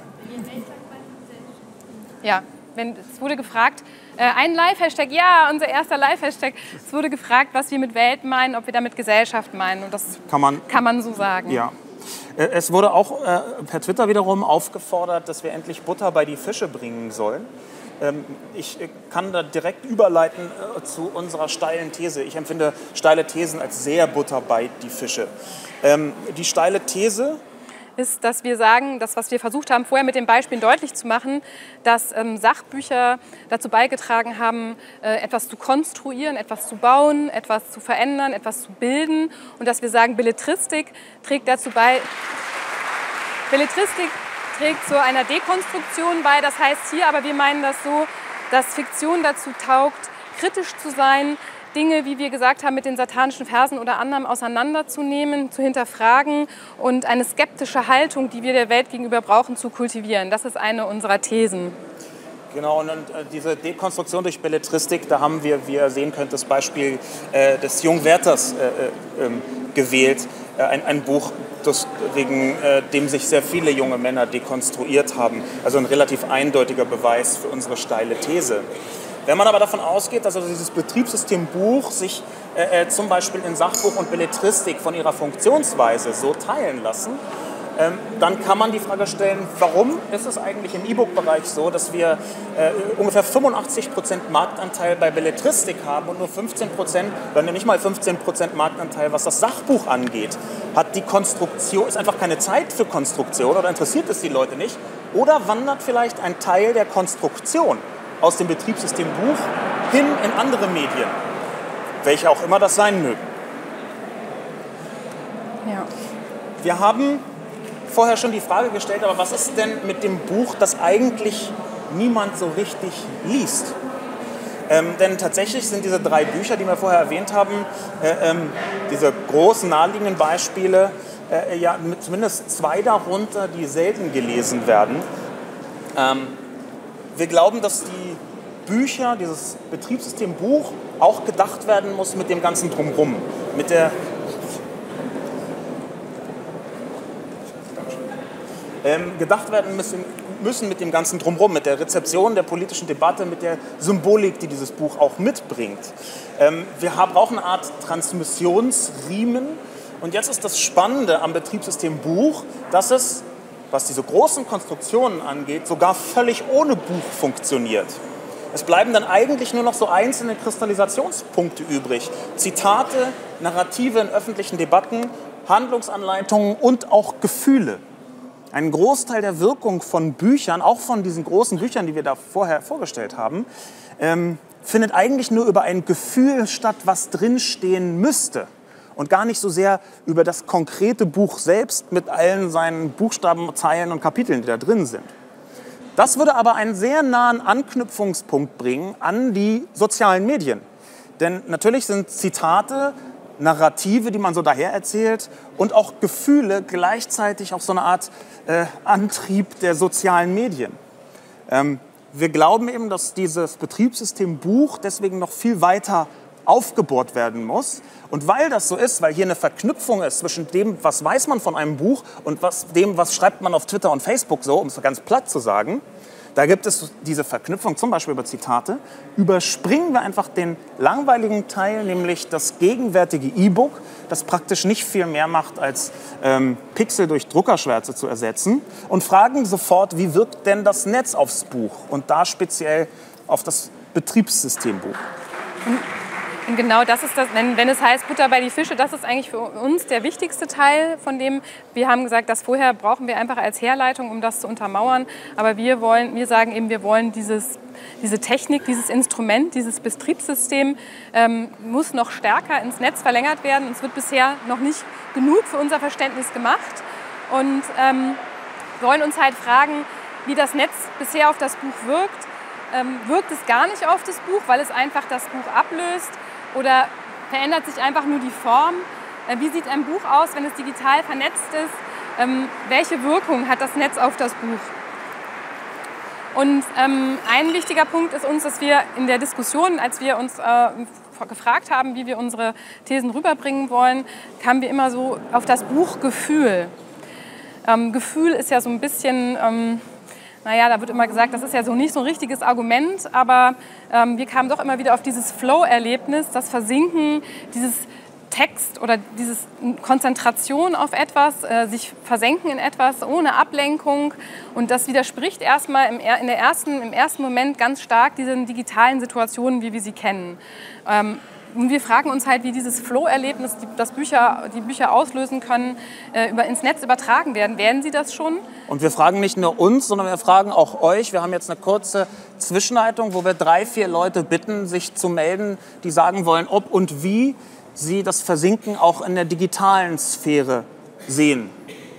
Ja, es wurde gefragt, ein Live-Hashtag, ja, unser erster Live-Hashtag. Es wurde gefragt, was wir mit Welt meinen, ob wir damit Gesellschaft meinen. Und das kann man so sagen. Ja. Es wurde auch per Twitter wiederum aufgefordert, dass wir endlich Butter bei die Fische bringen sollen. Ich kann da direkt überleiten zu unserer steilen These. Ich empfinde steile Thesen als sehr Butter bei die Fische. Die steile These ist, dass wir sagen, das, was wir versucht haben, vorher mit den Beispielen deutlich zu machen, dass Sachbücher dazu beigetragen haben, etwas zu konstruieren, etwas zu bauen, etwas zu verändern, etwas zu bilden. Und dass wir sagen, Belletristik trägt dazu bei, Belletristik trägt zu einer Dekonstruktion bei. Das heißt hier, aber wir meinen das so, dass Fiktion dazu taugt, kritisch zu sein, Dinge, wie wir gesagt haben, mit den satanischen Versen oder anderem auseinanderzunehmen, zu hinterfragen und eine skeptische Haltung, die wir der Welt gegenüber brauchen, zu kultivieren. Das ist eine unserer Thesen. Genau, und diese Dekonstruktion durch Belletristik, da haben wir, wie ihr sehen könnt, das Beispiel des Jungwerthers gewählt. Ein Buch, wegen dem sich sehr viele junge Männer dekonstruiert haben. Also ein relativ eindeutiger Beweis für unsere steile These. Wenn man aber davon ausgeht, dass also dieses Betriebssystem Buch sich zum Beispiel in Sachbuch und Belletristik von ihrer Funktionsweise so teilen lassen, dann kann man die Frage stellen, warum ist es eigentlich im E-Book-Bereich so, dass wir ungefähr 85% Marktanteil bei Belletristik haben und nur 15%, oder nicht mal 15% Marktanteil, was das Sachbuch angeht. Hat die Konstruktion, ist einfach keine Zeit für Konstruktion oder interessiert es die Leute nicht? Oder wandert vielleicht ein Teil der Konstruktion aus dem Betriebssystem Buch hin in andere Medien, welche auch immer das sein mögen? Ja. Wir haben vorher schon die Frage gestellt, aber was ist denn mit dem Buch, das eigentlich niemand so richtig liest? Denn tatsächlich sind diese 3 Bücher, die wir vorher erwähnt haben, diese großen naheliegenden Beispiele, ja zumindest 2 darunter, die selten gelesen werden. Wir glauben, dass die Bücher, dieses Betriebssystem Buch, auch gedacht werden muss mit dem ganzen Drumherum, mit der gedacht werden müssen mit dem ganzen Drumherum, mit der Rezeption der politischen Debatte, mit der Symbolik, die dieses Buch auch mitbringt. Wir brauchen eine Art Transmissionsriemen. Und jetzt ist das Spannende am Betriebssystem Buch, dass es, was diese großen Konstruktionen angeht, sogar völlig ohne Buch funktioniert. Es bleiben dann eigentlich nur noch so einzelne Kristallisationspunkte übrig. Zitate, Narrative in öffentlichen Debatten, Handlungsanleitungen und auch Gefühle. Ein Großteil der Wirkung von Büchern, auch von diesen großen Büchern, die wir da vorher vorgestellt haben, findet eigentlich nur über ein Gefühl statt, was drinstehen müsste. Und gar nicht so sehr über das konkrete Buch selbst mit allen seinen Buchstaben, Zeilen und Kapiteln, die da drin sind. Das würde aber einen sehr nahen Anknüpfungspunkt bringen an die sozialen Medien. Denn natürlich sind Zitate, Narrative, die man so daher erzählt, und auch Gefühle gleichzeitig auch so eine Art Antrieb der sozialen Medien. Wir glauben eben, dass dieses Betriebssystem Buch deswegen noch viel weiter aufgebohrt werden muss. Und weil das so ist, weil hier eine Verknüpfung ist zwischen dem, was weiß man von einem Buch und dem, was schreibt man auf Twitter und Facebook so, um es ganz platt zu sagen, da gibt es diese Verknüpfung, zum Beispiel über Zitate, überspringen wir einfach den langweiligen Teil, nämlich das gegenwärtige E-Book, das praktisch nicht viel mehr macht, als Pixel durch Druckerschwärze zu ersetzen, und fragen sofort, wie wirkt denn das Netz aufs Buch und da speziell auf das Betriebssystembuch. Und genau das ist das, wenn es heißt Butter bei die Fische, das ist eigentlich für uns der wichtigste Teil von dem. Wir haben gesagt, das vorher brauchen wir einfach als Herleitung, um das zu untermauern. Aber wir sagen eben, wir wollen diese Technik, dieses Instrument, dieses Betriebssystem muss noch stärker ins Netz verlängert werden. Und es wird bisher noch nicht genug für unser Verständnis gemacht. Und wollen uns halt fragen, wie das Netz bisher auf das Buch wirkt. Wirkt es gar nicht auf das Buch, weil es einfach das Buch ablöst? Oder verändert sich einfach nur die Form? Wie sieht ein Buch aus, wenn es digital vernetzt ist? Welche Wirkung hat das Netz auf das Buch? Und ein wichtiger Punkt ist uns, dass wir in der Diskussion, als wir uns gefragt haben, wie wir unsere Thesen rüberbringen wollen, kamen wir immer so auf das Buchgefühl. Gefühl ist ja so ein bisschen... da wird immer gesagt, das ist ja so nicht so ein richtiges Argument, aber wir kamen doch immer wieder auf dieses Flow-Erlebnis, das Versinken, dieses Text oder diese Konzentration auf etwas, sich versenken in etwas ohne Ablenkung, und das widerspricht erstmal im ersten Moment ganz stark diesen digitalen Situationen, wie wir sie kennen. Und wir fragen uns halt, wie dieses Flow-Erlebnis, die Bücher auslösen können, ins Netz übertragen werden. Werden sie das schon? Und wir fragen nicht nur uns, sondern wir fragen auch euch. Wir haben jetzt eine kurze Zwischenleitung, wo wir 3, 4 Leute bitten, sich zu melden, die sagen wollen, ob und wie sie das Versinken auch in der digitalen Sphäre sehen.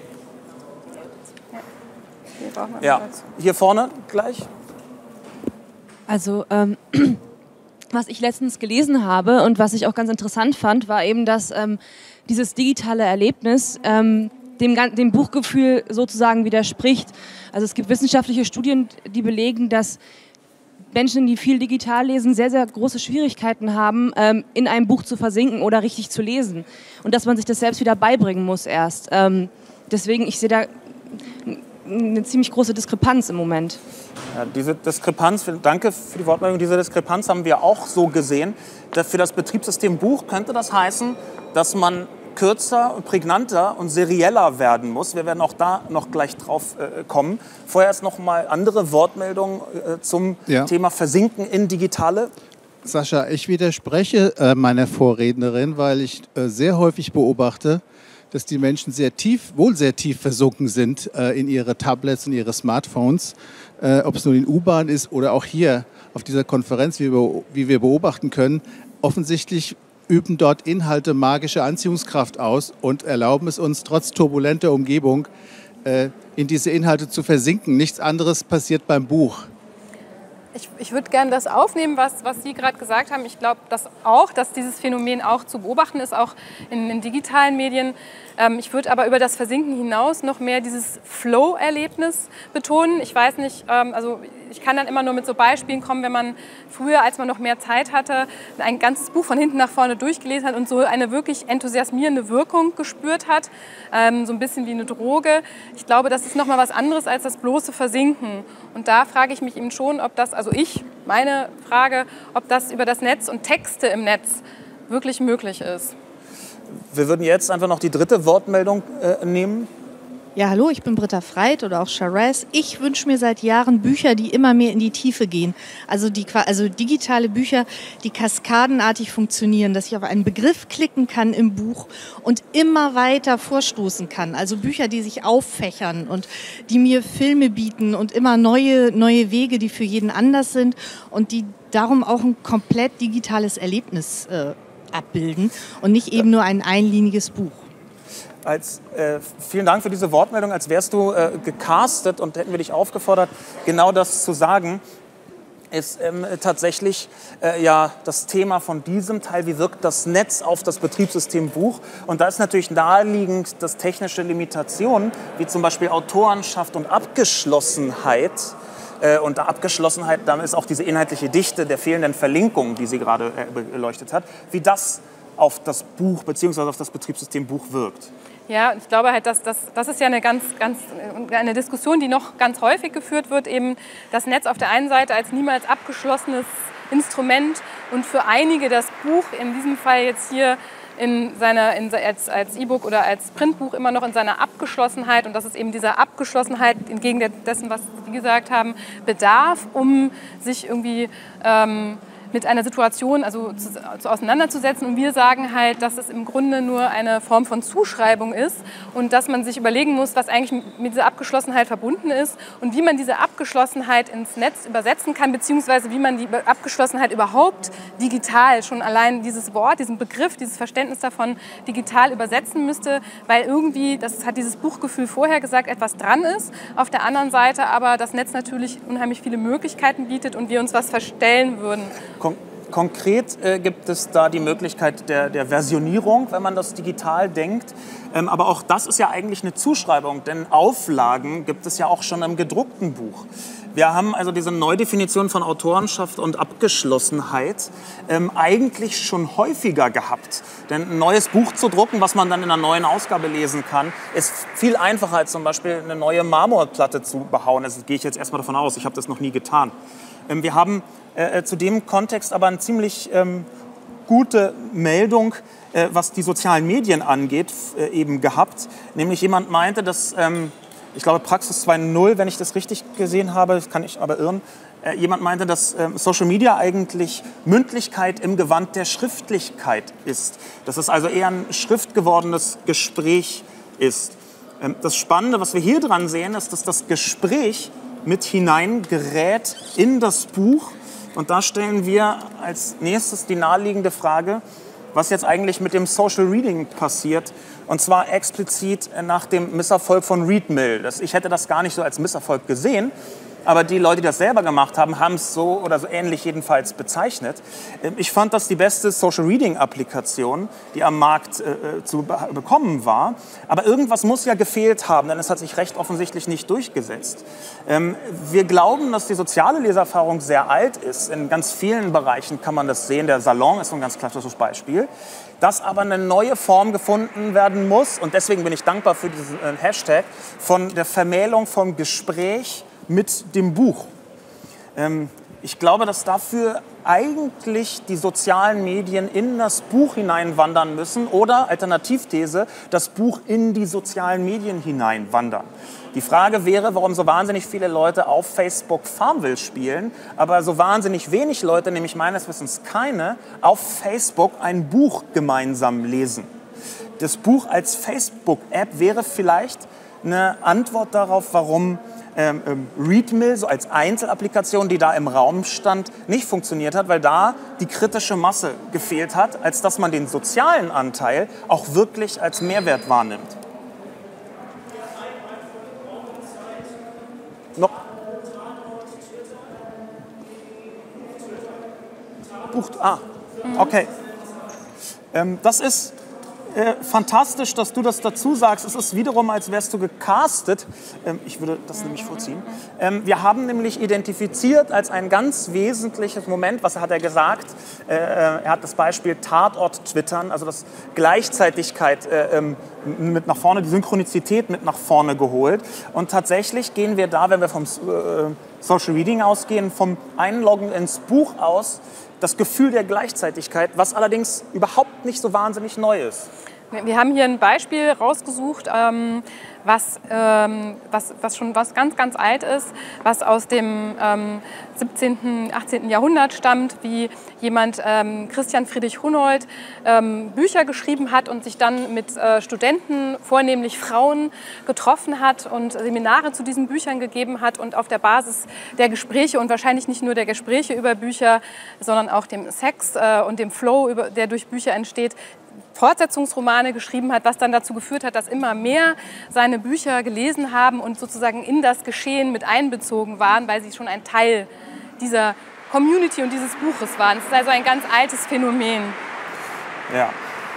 Ja, hier vorne gleich. Also, was ich letztens gelesen habe und was ich auch ganz interessant fand, war eben, dass dieses digitale Erlebnis dem Buchgefühl sozusagen widerspricht. Also es gibt wissenschaftliche Studien, die belegen, dass Menschen, die viel digital lesen, sehr, sehr große Schwierigkeiten haben, in einem Buch zu versinken oder richtig zu lesen. Und dass man sich das selbst wieder beibringen muss erst. Deswegen, ich sehe da eine ziemlich große Diskrepanz im Moment. Ja, diese Diskrepanz, danke für die Wortmeldung, diese Diskrepanz haben wir auch so gesehen. Für das Betriebssystem Buch könnte das heißen, dass man kürzer, prägnanter und serieller werden muss. Wir werden auch da noch gleich drauf kommen. Vorher ist noch mal andere Wortmeldungen zum Thema Versinken in Digitale. Sascha, ich widerspreche meiner Vorrednerin, weil ich sehr häufig beobachte, dass die Menschen sehr tief versunken sind in ihre Tablets und ihre Smartphones. Ob es nun in U-Bahn ist oder auch hier auf dieser Konferenz, wie wir beobachten können. Offensichtlich üben dort Inhalte magische Anziehungskraft aus und erlauben es uns trotz turbulenter Umgebung in diese Inhalte zu versinken. Nichts anderes passiert beim Buch. Ich würde gerne das aufnehmen, was Sie gerade gesagt haben. Ich glaube, dass dieses Phänomen auch zu beobachten ist, auch in digitalen Medien. Ich würde aber über das Versinken hinaus noch mehr dieses Flow-Erlebnis betonen. Ich weiß nicht, also ich kann dann immer nur mit so Beispielen kommen, wenn man früher, als man noch mehr Zeit hatte, ein ganzes Buch von hinten nach vorne durchgelesen hat und so eine wirklich enthusiasmierende Wirkung gespürt hat, so ein bisschen wie eine Droge. Ich glaube, das ist noch mal was anderes als das bloße Versinken. Und da frage ich mich eben schon, ob das, meine Frage, ob das über das Netz und Texte im Netz wirklich möglich ist. Wir würden jetzt einfach noch die dritte Wortmeldung nehmen. Ja, hallo, ich bin Britta Freit oder auch Charez. Ich wünsche mir seit Jahren Bücher, die immer mehr in die Tiefe gehen. Also digitale Bücher, die kaskadenartig funktionieren, dass ich auf einen Begriff klicken kann im Buch und immer weiter vorstoßen kann. Also Bücher, die sich auffächern und die mir Filme bieten und immer neue Wege, die für jeden anders sind und die darum auch ein komplett digitales Erlebnis abbilden und nicht eben nur ein einliniges Buch. Vielen Dank für diese Wortmeldung, als wärst du gecastet und hätten wir dich aufgefordert, genau das zu sagen, ist tatsächlich das Thema von diesem Teil, wie wirkt das Netz auf das Betriebssystem Buch. Und da ist natürlich naheliegend, dass technische Limitationen, wie zum Beispiel Autorenschaft und Abgeschlossenheit, und Abgeschlossenheit, dann ist auch diese inhaltliche Dichte der fehlenden Verlinkungen, die sie gerade beleuchtet hat, wie das auf das Buch bzw. auf das Betriebssystem Buch wirkt. Ja, ich glaube halt, dass das ist ja eine Diskussion, die noch ganz häufig geführt wird, eben das Netz auf der einen Seite als niemals abgeschlossenes Instrument und für einige das Buch, in diesem Fall jetzt hier als E-Book oder als Printbuch immer noch in seiner Abgeschlossenheit, und das ist eben dieser Abgeschlossenheit entgegen dessen, was Sie gesagt haben, bedarf, um sich irgendwie mit einer Situation auseinanderzusetzen. Und wir sagen halt, dass es im Grunde nur eine Form von Zuschreibung ist und dass man sich überlegen muss, was eigentlich mit dieser Abgeschlossenheit verbunden ist und wie man diese Abgeschlossenheit ins Netz übersetzen kann, beziehungsweise wie man die Abgeschlossenheit überhaupt digital, schon allein dieses Wort, diesen Begriff, dieses Verständnis davon digital übersetzen müsste, weil irgendwie, das hat dieses Buchgefühl vorher gesagt, etwas dran ist. Auf der anderen Seite aber das Netz natürlich unheimlich viele Möglichkeiten bietet und wir uns was verstellen würden. Konkret gibt es da die Möglichkeit der Versionierung, wenn man das digital denkt. Aber auch das ist ja eigentlich eine Zuschreibung, denn Auflagen gibt es ja auch schon im gedruckten Buch. Wir haben also diese Neudefinition von Autorenschaft und Abgeschlossenheit eigentlich schon häufiger gehabt. Denn ein neues Buch zu drucken, was man dann in einer neuen Ausgabe lesen kann, ist viel einfacher als zum Beispiel eine neue Marmorplatte zu behauen. Das gehe ich jetzt erstmal davon aus, ich habe das noch nie getan. Wir haben zu dem Kontext aber eine ziemlich gute Meldung, was die sozialen Medien angeht, eben gehabt. Nämlich jemand meinte, dass, ich glaube Praxis 2.0, wenn ich das richtig gesehen habe, das kann ich aber irren, jemand meinte, dass Social Media eigentlich Mündlichkeit im Gewand der Schriftlichkeit ist. Dass es also eher ein schriftgewordenes Gespräch ist. Das Spannende, was wir hier dran sehen, ist, dass das Gespräch mit hineingerät in das Buch. Und da stellen wir als nächstes die naheliegende Frage, was jetzt eigentlich mit dem Social Reading passiert. Und zwar explizit nach dem Misserfolg von Readmill. Ich hätte das gar nicht so als Misserfolg gesehen, aber die Leute, die das selber gemacht haben, haben es so oder so ähnlich jedenfalls bezeichnet. Ich fand das die beste Social Reading-Applikation, die am Markt zu bekommen war. Aber irgendwas muss ja gefehlt haben, denn es hat sich recht offensichtlich nicht durchgesetzt. Wir glauben, dass die soziale Leserfahrung sehr alt ist. In ganz vielen Bereichen kann man das sehen. Der Salon ist ein ganz klassisches Beispiel. Dass aber eine neue Form gefunden werden muss. Und deswegen bin ich dankbar für diesen Hashtag von der Vermählung vom Gespräch mit dem Buch. Ich glaube, dass dafür eigentlich die sozialen Medien in das Buch hineinwandern müssen oder, Alternativthese, das Buch in die sozialen Medien hineinwandern. Die Frage wäre, warum so wahnsinnig viele Leute auf Facebook Farmville spielen, aber so wahnsinnig wenig Leute, nämlich meines Wissens keine, auf Facebook ein Buch gemeinsam lesen. Das Buch als Facebook-App wäre vielleicht eine Antwort darauf, warum Readmill, so als Einzelapplikation, die da im Raum stand, nicht funktioniert hat, weil da die kritische Masse gefehlt hat, als dass man den sozialen Anteil auch wirklich als Mehrwert wahrnimmt. Noch. Bucht. Ah, okay. Das ist fantastisch, dass du das dazu sagst. Es ist wiederum, als wärst du gecastet. Ich würde das nämlich vorziehen. Wir haben nämlich identifiziert als ein ganz wesentliches Moment, was hat er gesagt? Er hat das Beispiel Tatort twittern, also das Gleichzeitigkeit mit nach vorne, die Synchronizität mit nach vorne geholt. Und tatsächlich gehen wir da, wenn wir vom Social Reading ausgehen, vom Einloggen ins Buch aus, das Gefühl der Gleichzeitigkeit, was allerdings überhaupt nicht so wahnsinnig neu ist. Wir haben hier ein Beispiel rausgesucht, was ganz, ganz alt ist, was aus dem 17., 18. Jahrhundert stammt, wie jemand, Christian Friedrich Hunold, Bücher geschrieben hat und sich dann mit Studenten, vornehmlich Frauen, getroffen hat und Seminare zu diesen Büchern gegeben hat und auf der Basis der Gespräche und wahrscheinlich nicht nur der Gespräche über Bücher, sondern auch dem Sex und dem Flow, der durch Bücher entsteht, Fortsetzungsromane geschrieben hat, was dann dazu geführt hat, dass immer mehr seine Bücher gelesen haben und sozusagen in das Geschehen mit einbezogen waren, weil sie schon ein Teil dieser Community und dieses Buches waren. Es ist also ein ganz altes Phänomen. Ja.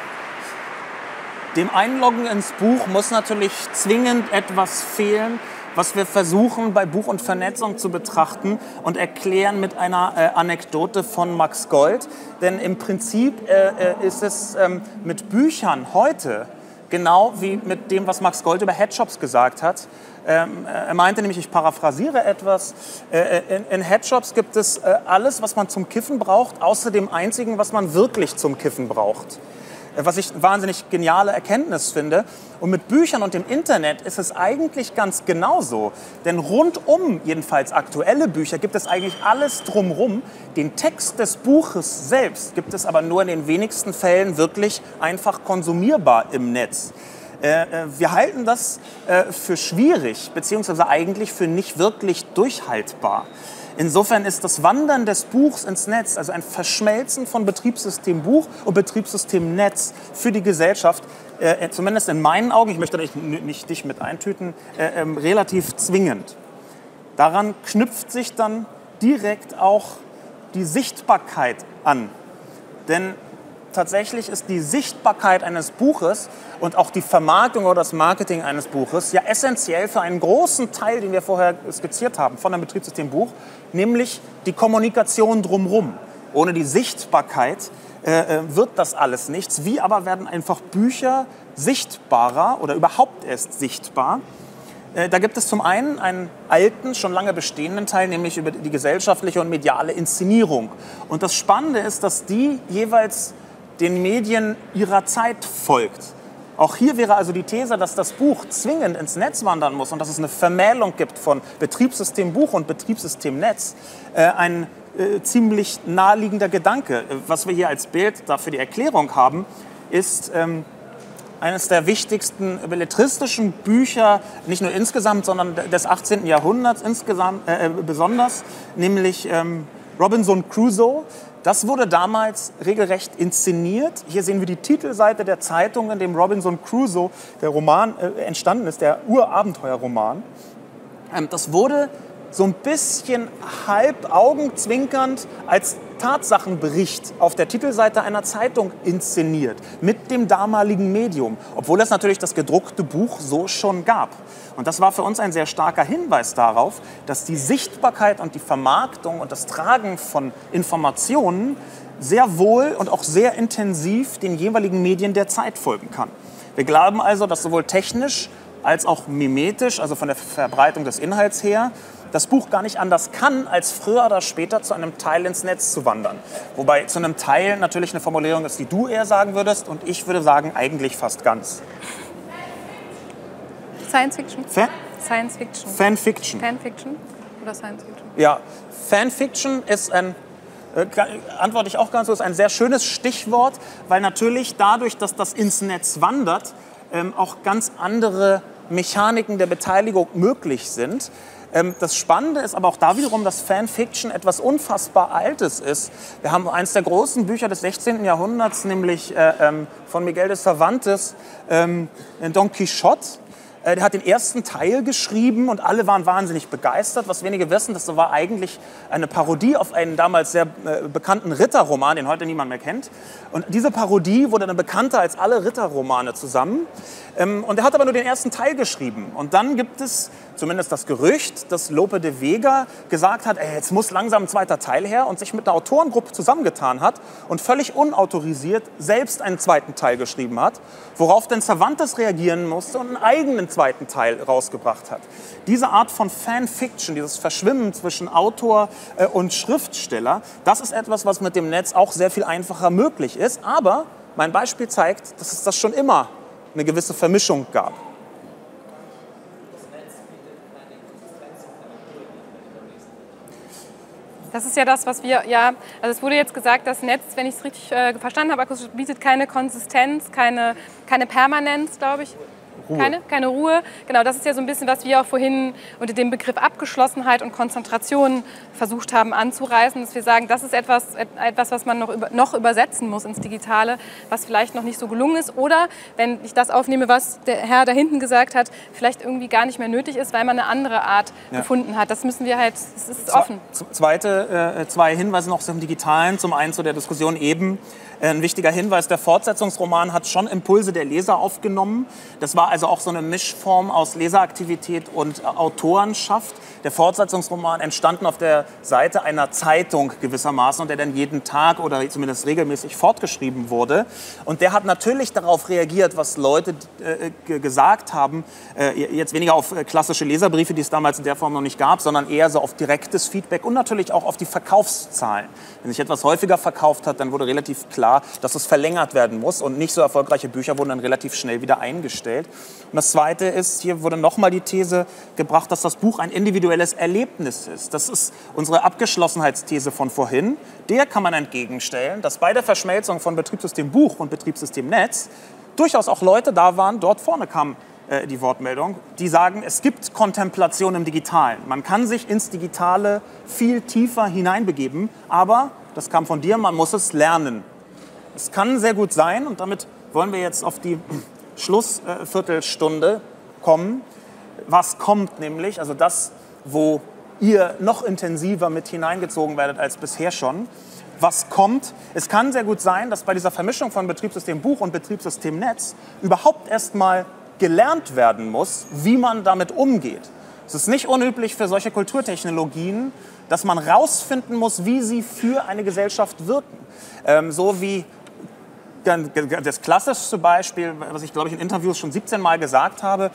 Dem Einloggen ins Buch muss natürlich zwingend etwas fehlen, was wir versuchen bei Buch und Vernetzung zu betrachten und erklären mit einer Anekdote von Max Gold. Denn im Prinzip ist es mit Büchern heute genau wie mit dem, was Max Gold über Headshops gesagt hat. Er meinte nämlich, ich paraphrasiere etwas, in Headshops gibt es alles, was man zum Kiffen braucht, außer dem einzigen, was man wirklich zum Kiffen braucht. Was ich eine wahnsinnig geniale Erkenntnis finde. Und mit Büchern und dem Internet ist es eigentlich ganz genauso. Denn rundum, jedenfalls aktuelle Bücher, gibt es eigentlich alles drumherum. Den Text des Buches selbst gibt es aber nur in den wenigsten Fällen wirklich einfach konsumierbar im Netz. Wir halten das für schwierig, beziehungsweise eigentlich für nicht wirklich durchhaltbar. Insofern ist das Wandern des Buchs ins Netz, also ein Verschmelzen von Betriebssystem Buch und Betriebssystem Netz für die Gesellschaft, zumindest in meinen Augen, ich möchte nicht dich mit eintüten, relativ zwingend. Daran knüpft sich dann direkt auch die Sichtbarkeit an. Denn tatsächlich ist die Sichtbarkeit eines Buches und auch die Vermarktung oder das Marketing eines Buches ja essentiell für einen großen Teil, den wir vorher skizziert haben, von einem Betriebssystem Buch, nämlich die Kommunikation drumherum. Ohne die Sichtbarkeit wird das alles nichts. Wie aber werden einfach Bücher sichtbarer oder überhaupt erst sichtbar? Da gibt es zum einen einen alten, schon lange bestehenden Teil, nämlich über die gesellschaftliche und mediale Inszenierung. Und das Spannende ist, dass die jeweils den Medien ihrer Zeit folgt. Auch hier wäre also die These, dass das Buch zwingend ins Netz wandern muss und dass es eine Vermählung gibt von Betriebssystem Buch und Betriebssystem Netz, ein ziemlich naheliegender Gedanke. Was wir hier als Bild dafür die Erklärung haben, ist eines der wichtigsten belletristischen Bücher, nicht nur insgesamt, sondern des 18. Jahrhunderts insgesamt, besonders, nämlich Robinson Crusoe. Das wurde damals regelrecht inszeniert. Hier sehen wir die Titelseite der Zeitung, in dem Robinson Crusoe, der Roman, entstanden ist, der Urabenteuerroman. Das wurde so ein bisschen halb augenzwinkernd als Tatsachenbericht auf der Titelseite einer Zeitung inszeniert, mit dem damaligen Medium, obwohl es natürlich das gedruckte Buch so schon gab. Und das war für uns ein sehr starker Hinweis darauf, dass die Sichtbarkeit und die Vermarktung und das Tragen von Informationen sehr wohl und auch sehr intensiv den jeweiligen Medien der Zeit folgen kann. Wir glauben also, dass sowohl technisch als auch mimetisch, also von der Verbreitung des Inhalts her, das Buch gar nicht anders kann, als früher oder später zu einem Teil ins Netz zu wandern. Wobei zu einem Teil natürlich eine Formulierung ist, die du eher sagen würdest, und ich würde sagen, eigentlich fast ganz. Science Fiction. Science Fiction. Fanfiction. Fanfiction oder Science Fiction? Ja, Fanfiction ist ein, antworte ich auch ganz so, ist ein sehr schönes Stichwort, weil natürlich dadurch, dass das ins Netz wandert, auch ganz andere Mechaniken der Beteiligung möglich sind. Das Spannende ist aber auch da wiederum, dass Fanfiction etwas unfassbar Altes ist. Wir haben eines der großen Bücher des 16. Jahrhunderts, nämlich von Miguel de Cervantes, Don Quixote. Der hat den ersten Teil geschrieben und alle waren wahnsinnig begeistert. Was wenige wissen, das war eigentlich eine Parodie auf einen damals sehr bekannten Ritterroman, den heute niemand mehr kennt. Und diese Parodie wurde dann bekannter als alle Ritterromane zusammen. Und er hat aber nur den ersten Teil geschrieben. Und dann gibt es zumindest das Gerücht, dass Lope de Vega gesagt hat, ey, jetzt muss langsam ein zweiter Teil her und sich mit einer Autorengruppe zusammengetan hat und völlig unautorisiert selbst einen zweiten Teil geschrieben hat, worauf dann Cervantes reagieren musste und einen eigenen zweiten Teil rausgebracht hat. Diese Art von Fanfiction, dieses Verschwimmen zwischen Autor und Schriftsteller, das ist etwas, was mit dem Netz auch sehr viel einfacher möglich ist. Aber mein Beispiel zeigt, dass es das schon immer eine gewisse Vermischung gab. Das ist ja das, was wir, also es wurde jetzt gesagt, das Netz, wenn ich es richtig verstanden habe, bietet keine Konsistenz, keine Permanenz, glaube ich. Keine Ruhe. Genau, das ist ja so ein bisschen, was wir auch vorhin unter dem Begriff Abgeschlossenheit und Konzentration versucht haben anzureißen, dass wir sagen, das ist etwas was man noch übersetzen muss ins Digitale, was vielleicht noch nicht so gelungen ist. Oder, wenn ich das aufnehme, was der Herr da hinten gesagt hat, vielleicht irgendwie gar nicht mehr nötig ist, weil man eine andere Art gefunden hat. Das müssen wir halt, das ist offen. Zwei Hinweise noch zum Digitalen. Zum einen zu der Diskussion eben. Ein wichtiger Hinweis, der Fortsetzungsroman hat schon Impulse der Leser aufgenommen. Das war also auch so eine Mischform aus Leseraktivität und Autorenschaft. Der Fortsetzungsroman entstanden auf der Seite einer Zeitung gewissermaßen und der dann jeden Tag oder zumindest regelmäßig fortgeschrieben wurde. Und der hat natürlich darauf reagiert, was Leute gesagt haben. Jetzt weniger auf klassische Leserbriefe, die es damals in der Form noch nicht gab, sondern eher so auf direktes Feedback und natürlich auch auf die Verkaufszahlen. Wenn sich etwas häufiger verkauft hat, dann wurde relativ klar, dass es verlängert werden muss und nicht so erfolgreiche Bücher wurden dann relativ schnell wieder eingestellt. Und das Zweite ist, hier wurde nochmal die These gebracht, dass das Buch ein individuelles Erlebnis ist. Das ist unsere Abgeschlossenheitsthese von vorhin. Der kann man entgegenstellen, dass bei der Verschmelzung von Betriebssystem Buch und Betriebssystem Netz durchaus auch Leute da waren, dort vorne kam die Wortmeldung, die sagen, es gibt Kontemplation im Digitalen. Man kann sich ins Digitale viel tiefer hineinbegeben, aber, das kam von dir, man muss es lernen. Es kann sehr gut sein, und damit wollen wir jetzt auf die Schlussviertelstunde kommen. Was kommt nämlich, also das, wo ihr noch intensiver mit hineingezogen werdet als bisher schon. Was kommt? Es kann sehr gut sein, dass bei dieser Vermischung von Betriebssystem Buch und Betriebssystem Netz überhaupt erst mal gelernt werden muss, wie man damit umgeht. Es ist nicht unüblich für solche Kulturtechnologien, dass man rausfinden muss, wie sie für eine Gesellschaft wirken. So wie das klassischste Beispiel, was ich, glaube ich, in Interviews schon 17 Mal gesagt habe,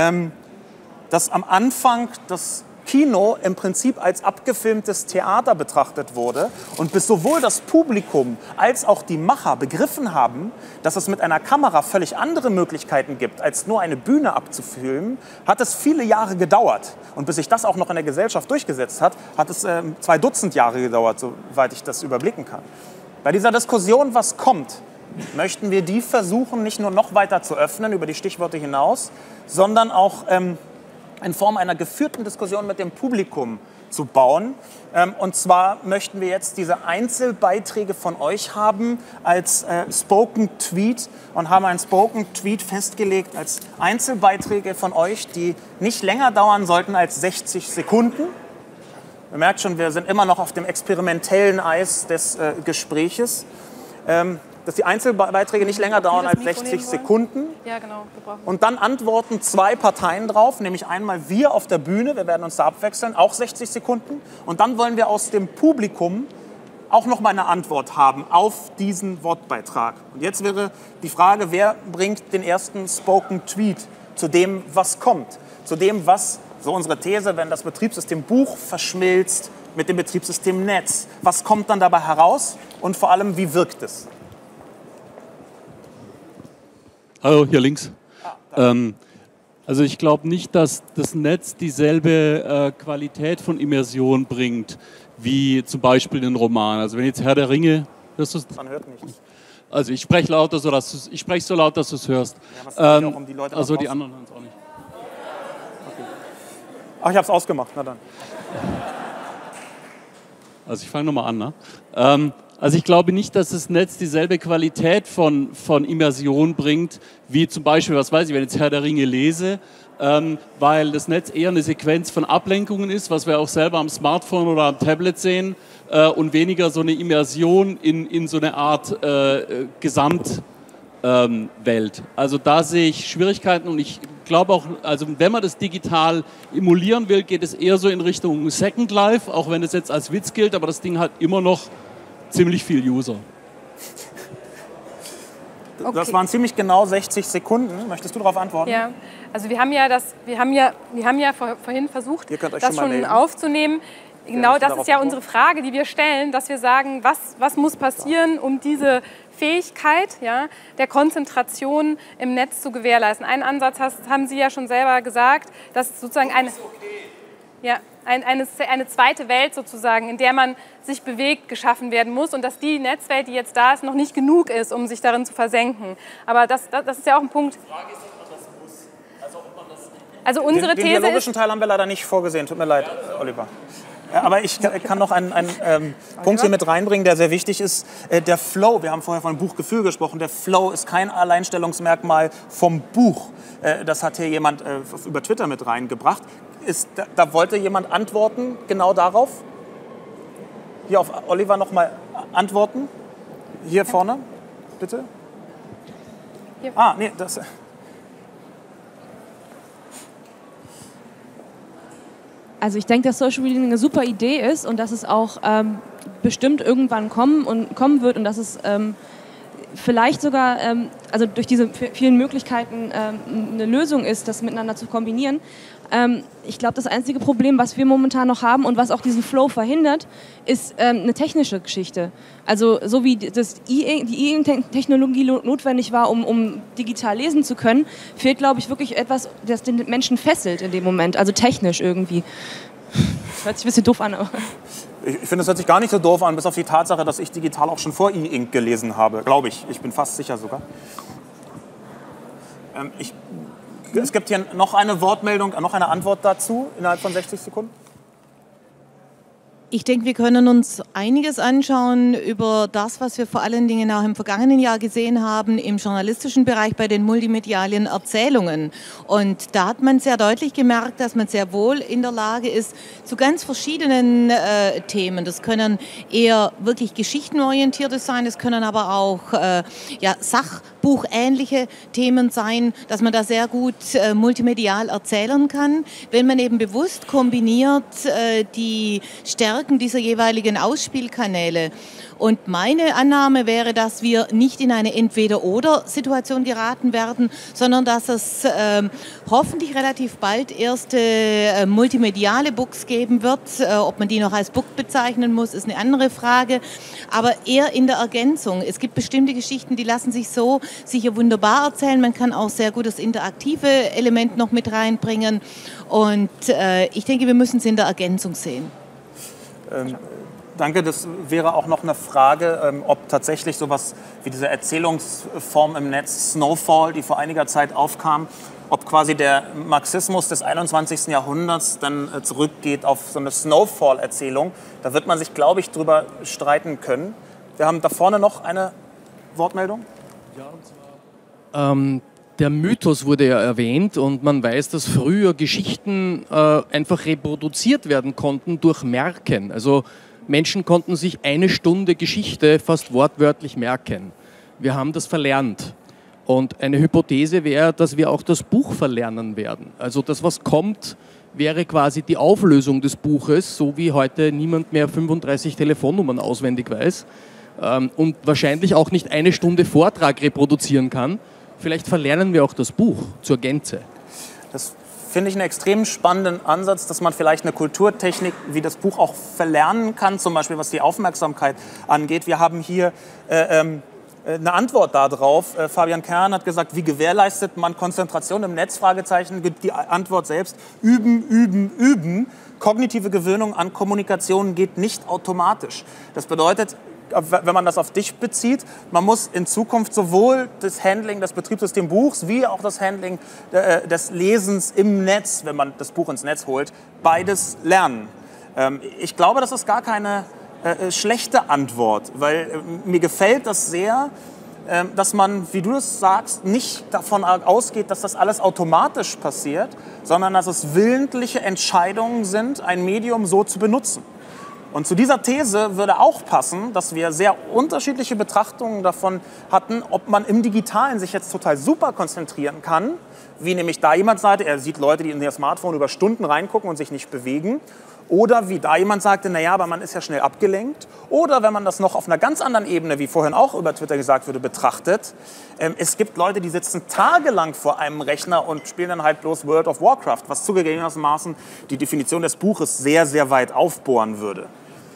dass am Anfang das Kino im Prinzip als abgefilmtes Theater betrachtet wurde und bis sowohl das Publikum als auch die Macher begriffen haben, dass es mit einer Kamera völlig andere Möglichkeiten gibt, als nur eine Bühne abzufilmen, hat es viele Jahre gedauert. Und bis sich das auch noch in der Gesellschaft durchgesetzt hat, hat es 2 Dutzend Jahre gedauert, soweit ich das überblicken kann. Bei dieser Diskussion, was kommt, möchten wir die versuchen, nicht nur noch weiter zu öffnen über die Stichworte hinaus, sondern auch in Form einer geführten Diskussion mit dem Publikum zu bauen. Und zwar möchten wir jetzt diese Einzelbeiträge von euch haben als Spoken Tweet und haben einen Spoken Tweet festgelegt als Einzelbeiträge von euch, die nicht länger dauern sollten als 60 Sekunden. Ihr merkt schon, wir sind immer noch auf dem experimentellen Eis des Gespräches. Dass die Einzelbeiträge nicht länger dauern als 60 Sekunden. Ja, genau. Und dann antworten 2 Parteien drauf, nämlich einmal wir auf der Bühne, wir werden uns da abwechseln, auch 60 Sekunden. Und dann wollen wir aus dem Publikum auch noch mal eine Antwort haben auf diesen Wortbeitrag. Und jetzt wäre die Frage, wer bringt den ersten Spoken Tweet zu dem, was kommt? Zu dem, was, so unsere These, wenn das Betriebssystem Buch verschmilzt mit dem Betriebssystem Netz. Was kommt dann dabei heraus und vor allem, wie wirkt es? Hallo, hier links. Also ich glaube nicht, dass das Netz dieselbe Qualität von Immersion bringt, wie zum Beispiel ein Roman. Also wenn jetzt Herr der Ringe... Man hört mich nicht. Also ich spreche so laut, dass du es hörst. Ja, auch um die Leute also die anderen hören es auch nicht. Ach, ich habe es ausgemacht, na dann. Also ich fange nochmal an. Ne? Also ich glaube nicht, dass das Netz dieselbe Qualität von Immersion bringt, wie zum Beispiel, was weiß ich, wenn ich jetzt Herr der Ringe lese, weil das Netz eher eine Sequenz von Ablenkungen ist, was wir auch selber am Smartphone oder am Tablet sehen, und weniger so eine Immersion in so eine Art Gesamtwelt. Also da sehe ich Schwierigkeiten und ich glaube auch, also wenn man das digital emulieren will, geht es eher so in Richtung Second Life, auch wenn es jetzt als Witz gilt, aber das Ding hat immer noch ziemlich viel User. Okay. Das waren ziemlich genau 60 Sekunden. Möchtest du darauf antworten? Ja, also wir haben ja vorhin versucht, das schon aufzunehmen. Genau, das ist ja unsere Frage, die wir stellen, dass wir sagen, was muss passieren, um diese Fähigkeit, ja, der Konzentration im Netz zu gewährleisten. Einen Ansatz haben Sie ja schon selber gesagt, dass sozusagen eine zweite Welt sozusagen, in der man sich bewegt, geschaffen werden muss und dass die Netzwelt, die jetzt da ist, noch nicht genug ist, um sich darin zu versenken. Aber das ist ja auch ein Punkt. Die Frage ist, ob man das muss. Also unsere These den biologischen Teil haben wir leider nicht vorgesehen. Tut mir leid, Oliver. Aber ich kann noch einen Punkt hier mit reinbringen, der sehr wichtig ist. Der Flow, wir haben vorher von Buchgefühl gesprochen, der Flow ist kein Alleinstellungsmerkmal vom Buch. Das hat hier jemand über Twitter mit reingebracht. Da wollte jemand antworten, genau darauf? Hier auf Oliver noch mal antworten. Hier vorne, bitte. Hier. Nee, das... Also ich denke, dass Social Reading eine super Idee ist und dass es auch bestimmt irgendwann kommen wird und dass es vielleicht sogar, also durch diese vielen Möglichkeiten eine Lösung ist, das miteinander zu kombinieren. Ich glaube, das einzige Problem, was wir momentan noch haben und was auch diesen Flow verhindert, ist eine technische Geschichte. Also so wie die E-Ink-Technologie notwendig war, um digital lesen zu können, fehlt, glaube ich, wirklich etwas, das den Menschen fesselt in dem Moment, also technisch irgendwie. Hört sich ein bisschen doof an, aber... Ich finde, es hört sich gar nicht so doof an, bis auf die Tatsache, dass ich digital auch schon vor E-Ink gelesen habe, glaube ich. Ich bin fast sicher sogar. Es gibt hier noch eine Wortmeldung, noch eine Antwort dazu innerhalb von 60 Sekunden. Ich denke, wir können uns einiges anschauen über das, was wir vor allen Dingen auch im vergangenen Jahr gesehen haben im journalistischen Bereich bei den multimedialen Erzählungen. Und da hat man sehr deutlich gemerkt, dass man sehr wohl in der Lage ist, zu ganz verschiedenen Themen. Das können eher wirklich geschichtenorientierte sein, das können aber auch sachbuchähnliche Themen sein, dass man da sehr gut multimedial erzählen kann, wenn man eben bewusst kombiniert die Stärken dieser jeweiligen Ausspielkanäle. Und meine Annahme wäre, dass wir nicht in eine Entweder-oder-Situation geraten werden, sondern dass es hoffentlich relativ bald erste multimediale Books geben wird. Ob man die noch als Book bezeichnen muss, ist eine andere Frage. Aber eher in der Ergänzung. Es gibt bestimmte Geschichten, die lassen sich so sicher wunderbar erzählen. Man kann auch sehr gut das interaktive Element noch mit reinbringen. Und ich denke, wir müssen es in der Ergänzung sehen. Danke, das wäre auch noch eine Frage, ob tatsächlich sowas wie diese Erzählungsform im Netz Snowfall, die vor einiger Zeit aufkam, ob quasi der Marxismus des 21. Jahrhunderts dann zurückgeht auf so eine Snowfall-Erzählung. Da wird man sich, glaube ich, drüber streiten können. Wir haben da vorne noch eine Wortmeldung. Ja, und zwar, der Mythos wurde ja erwähnt und man weiß, dass früher Geschichten einfach reproduziert werden konnten durch Merken. Also Menschen konnten sich eine Stunde Geschichte fast wortwörtlich merken. Wir haben das verlernt. Und eine Hypothese wäre, dass wir auch das Buch verlernen werden. Also das, was kommt, wäre quasi die Auflösung des Buches, so wie heute niemand mehr 35 Telefonnummern auswendig weiß und wahrscheinlich auch nicht eine Stunde Vortrag reproduzieren kann. Vielleicht verlernen wir auch das Buch zur Gänze. Das finde ich einen extrem spannenden Ansatz, dass man vielleicht eine Kulturtechnik wie das Buch auch verlernen kann, zum Beispiel was die Aufmerksamkeit angeht. Wir haben hier eine Antwort darauf. Fabian Kern hat gesagt, wie gewährleistet man Konzentration im Netz? Fragezeichen, gibt die Antwort selbst. Üben, üben, üben. Kognitive Gewöhnung an Kommunikation geht nicht automatisch. Das bedeutet, wenn man das auf dich bezieht, man muss in Zukunft sowohl das Handling des Betriebssystembuchs wie auch das Handling des Lesens im Netz, wenn man das Buch ins Netz holt, beides lernen. Ich glaube, das ist gar keine schlechte Antwort, weil mir gefällt das sehr, dass man, wie du es sagst, nicht davon ausgeht, dass das alles automatisch passiert, sondern dass es willentliche Entscheidungen sind, ein Medium so zu benutzen. Und zu dieser These würde auch passen, dass wir sehr unterschiedliche Betrachtungen davon hatten, ob man im Digitalen sich jetzt total super konzentrieren kann, wie nämlich da jemand sagte, er sieht Leute, die in ihr Smartphone über Stunden reingucken und sich nicht bewegen. Oder wie da jemand sagte, naja, aber man ist ja schnell abgelenkt. Oder wenn man das noch auf einer ganz anderen Ebene, wie vorhin auch über Twitter gesagt wurde, betrachtet. Es gibt Leute, die sitzen tagelang vor einem Rechner und spielen dann halt bloß World of Warcraft, was zugegebenermaßen die Definition des Buches sehr, sehr weit aufbohren würde.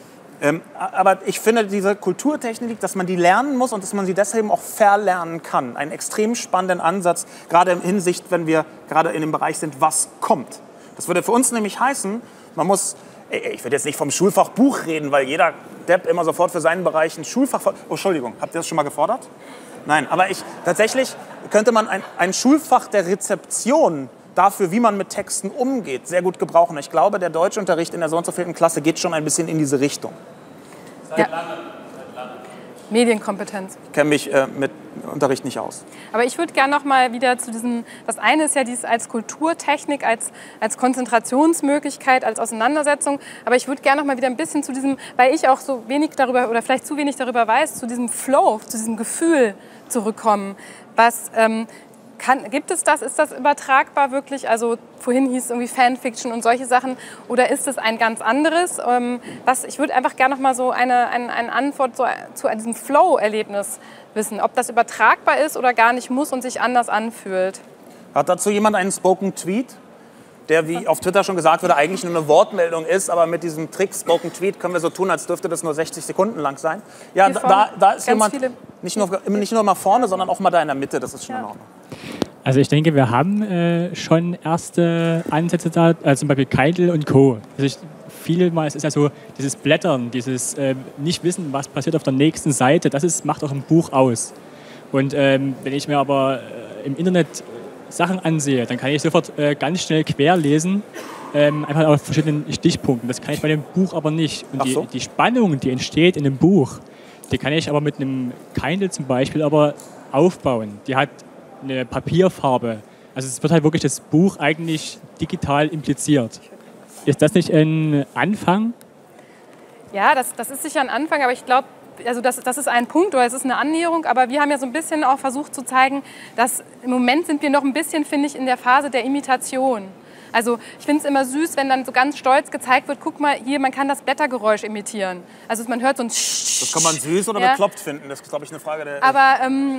Aber ich finde diese Kulturtechnik, dass man die lernen muss und dass man sie deshalb auch verlernen kann, einen extrem spannenden Ansatz, gerade in Hinsicht, wenn wir gerade in dem Bereich sind, was kommt. Das würde für uns nämlich heißen, man muss, ich würde jetzt nicht vom Schulfach Buch reden, weil jeder Depp immer sofort für seinen Bereich ein Schulfach... Oh, Entschuldigung, habt ihr das schon mal gefordert? Nein, aber tatsächlich könnte man ein Schulfach der Rezeption dafür, wie man mit Texten umgeht, sehr gut gebrauchen. Ich glaube, der Deutschunterricht in der so und so vierten Klasse geht schon ein bisschen in diese Richtung. Seit lange. Medienkompetenz. Ich kenne mich mit Unterricht nicht aus. Aber ich würde gerne noch mal wieder zu diesem, das eine ist ja dies als Kulturtechnik, als Konzentrationsmöglichkeit, als Auseinandersetzung, aber ich würde gerne noch mal wieder ein bisschen zu diesem, weil ich auch so wenig darüber oder vielleicht zu wenig darüber weiß, zu diesem Flow, zu diesem Gefühl zurückkommen. Was gibt es das? Ist das übertragbar wirklich? Also vorhin hieß es irgendwie Fanfiction und solche Sachen. Oder ist es ein ganz anderes? Ich würde einfach gerne noch mal so eine Antwort zu diesem Flow-Erlebnis wissen. Ob das übertragbar ist oder gar nicht muss und sich anders anfühlt. Hat dazu jemand einen Spoken Tweet? Der, wie auf Twitter schon gesagt wurde, eigentlich nur eine Wortmeldung ist, aber mit diesem Trick Spoken Tweet können wir so tun, als dürfte das nur 60 Sekunden lang sein. Ja, da ist jemand, nicht nur mal vorne, sondern auch mal da in der Mitte, das ist schon in Ordnung. Also ich denke, wir haben schon erste Ansätze da, zum Beispiel Kindle und Co. Also vielmals ist ja so dieses Blättern, dieses nicht wissen, was passiert auf der nächsten Seite, macht auch ein Buch aus. Und wenn ich mir aber im Internet Sachen ansehe, dann kann ich sofort ganz schnell querlesen, einfach auf verschiedenen Stichpunkten. Das kann ich bei dem Buch aber nicht. Und die Spannung, die entsteht in dem Buch, die kann ich aber mit einem Kindle zum Beispiel aber aufbauen. Die hat eine Papierfarbe. Also es wird halt wirklich das Buch eigentlich digital impliziert. Ist das nicht ein Anfang? Ja, das ist sicher ein Anfang, aber ich glaube, also das ist ein Punkt oder es ist eine Annäherung, aber wir haben ja so ein bisschen auch versucht zu zeigen, dass im Moment sind wir noch ein bisschen, finde ich, in der Phase der Imitation. Also ich finde es immer süß, wenn dann so ganz stolz gezeigt wird, guck mal hier, man kann das Blättergeräusch imitieren. Also man hört so ein Das kann man süß oder bekloppt finden, das ist, glaube ich, eine Frage der... Aber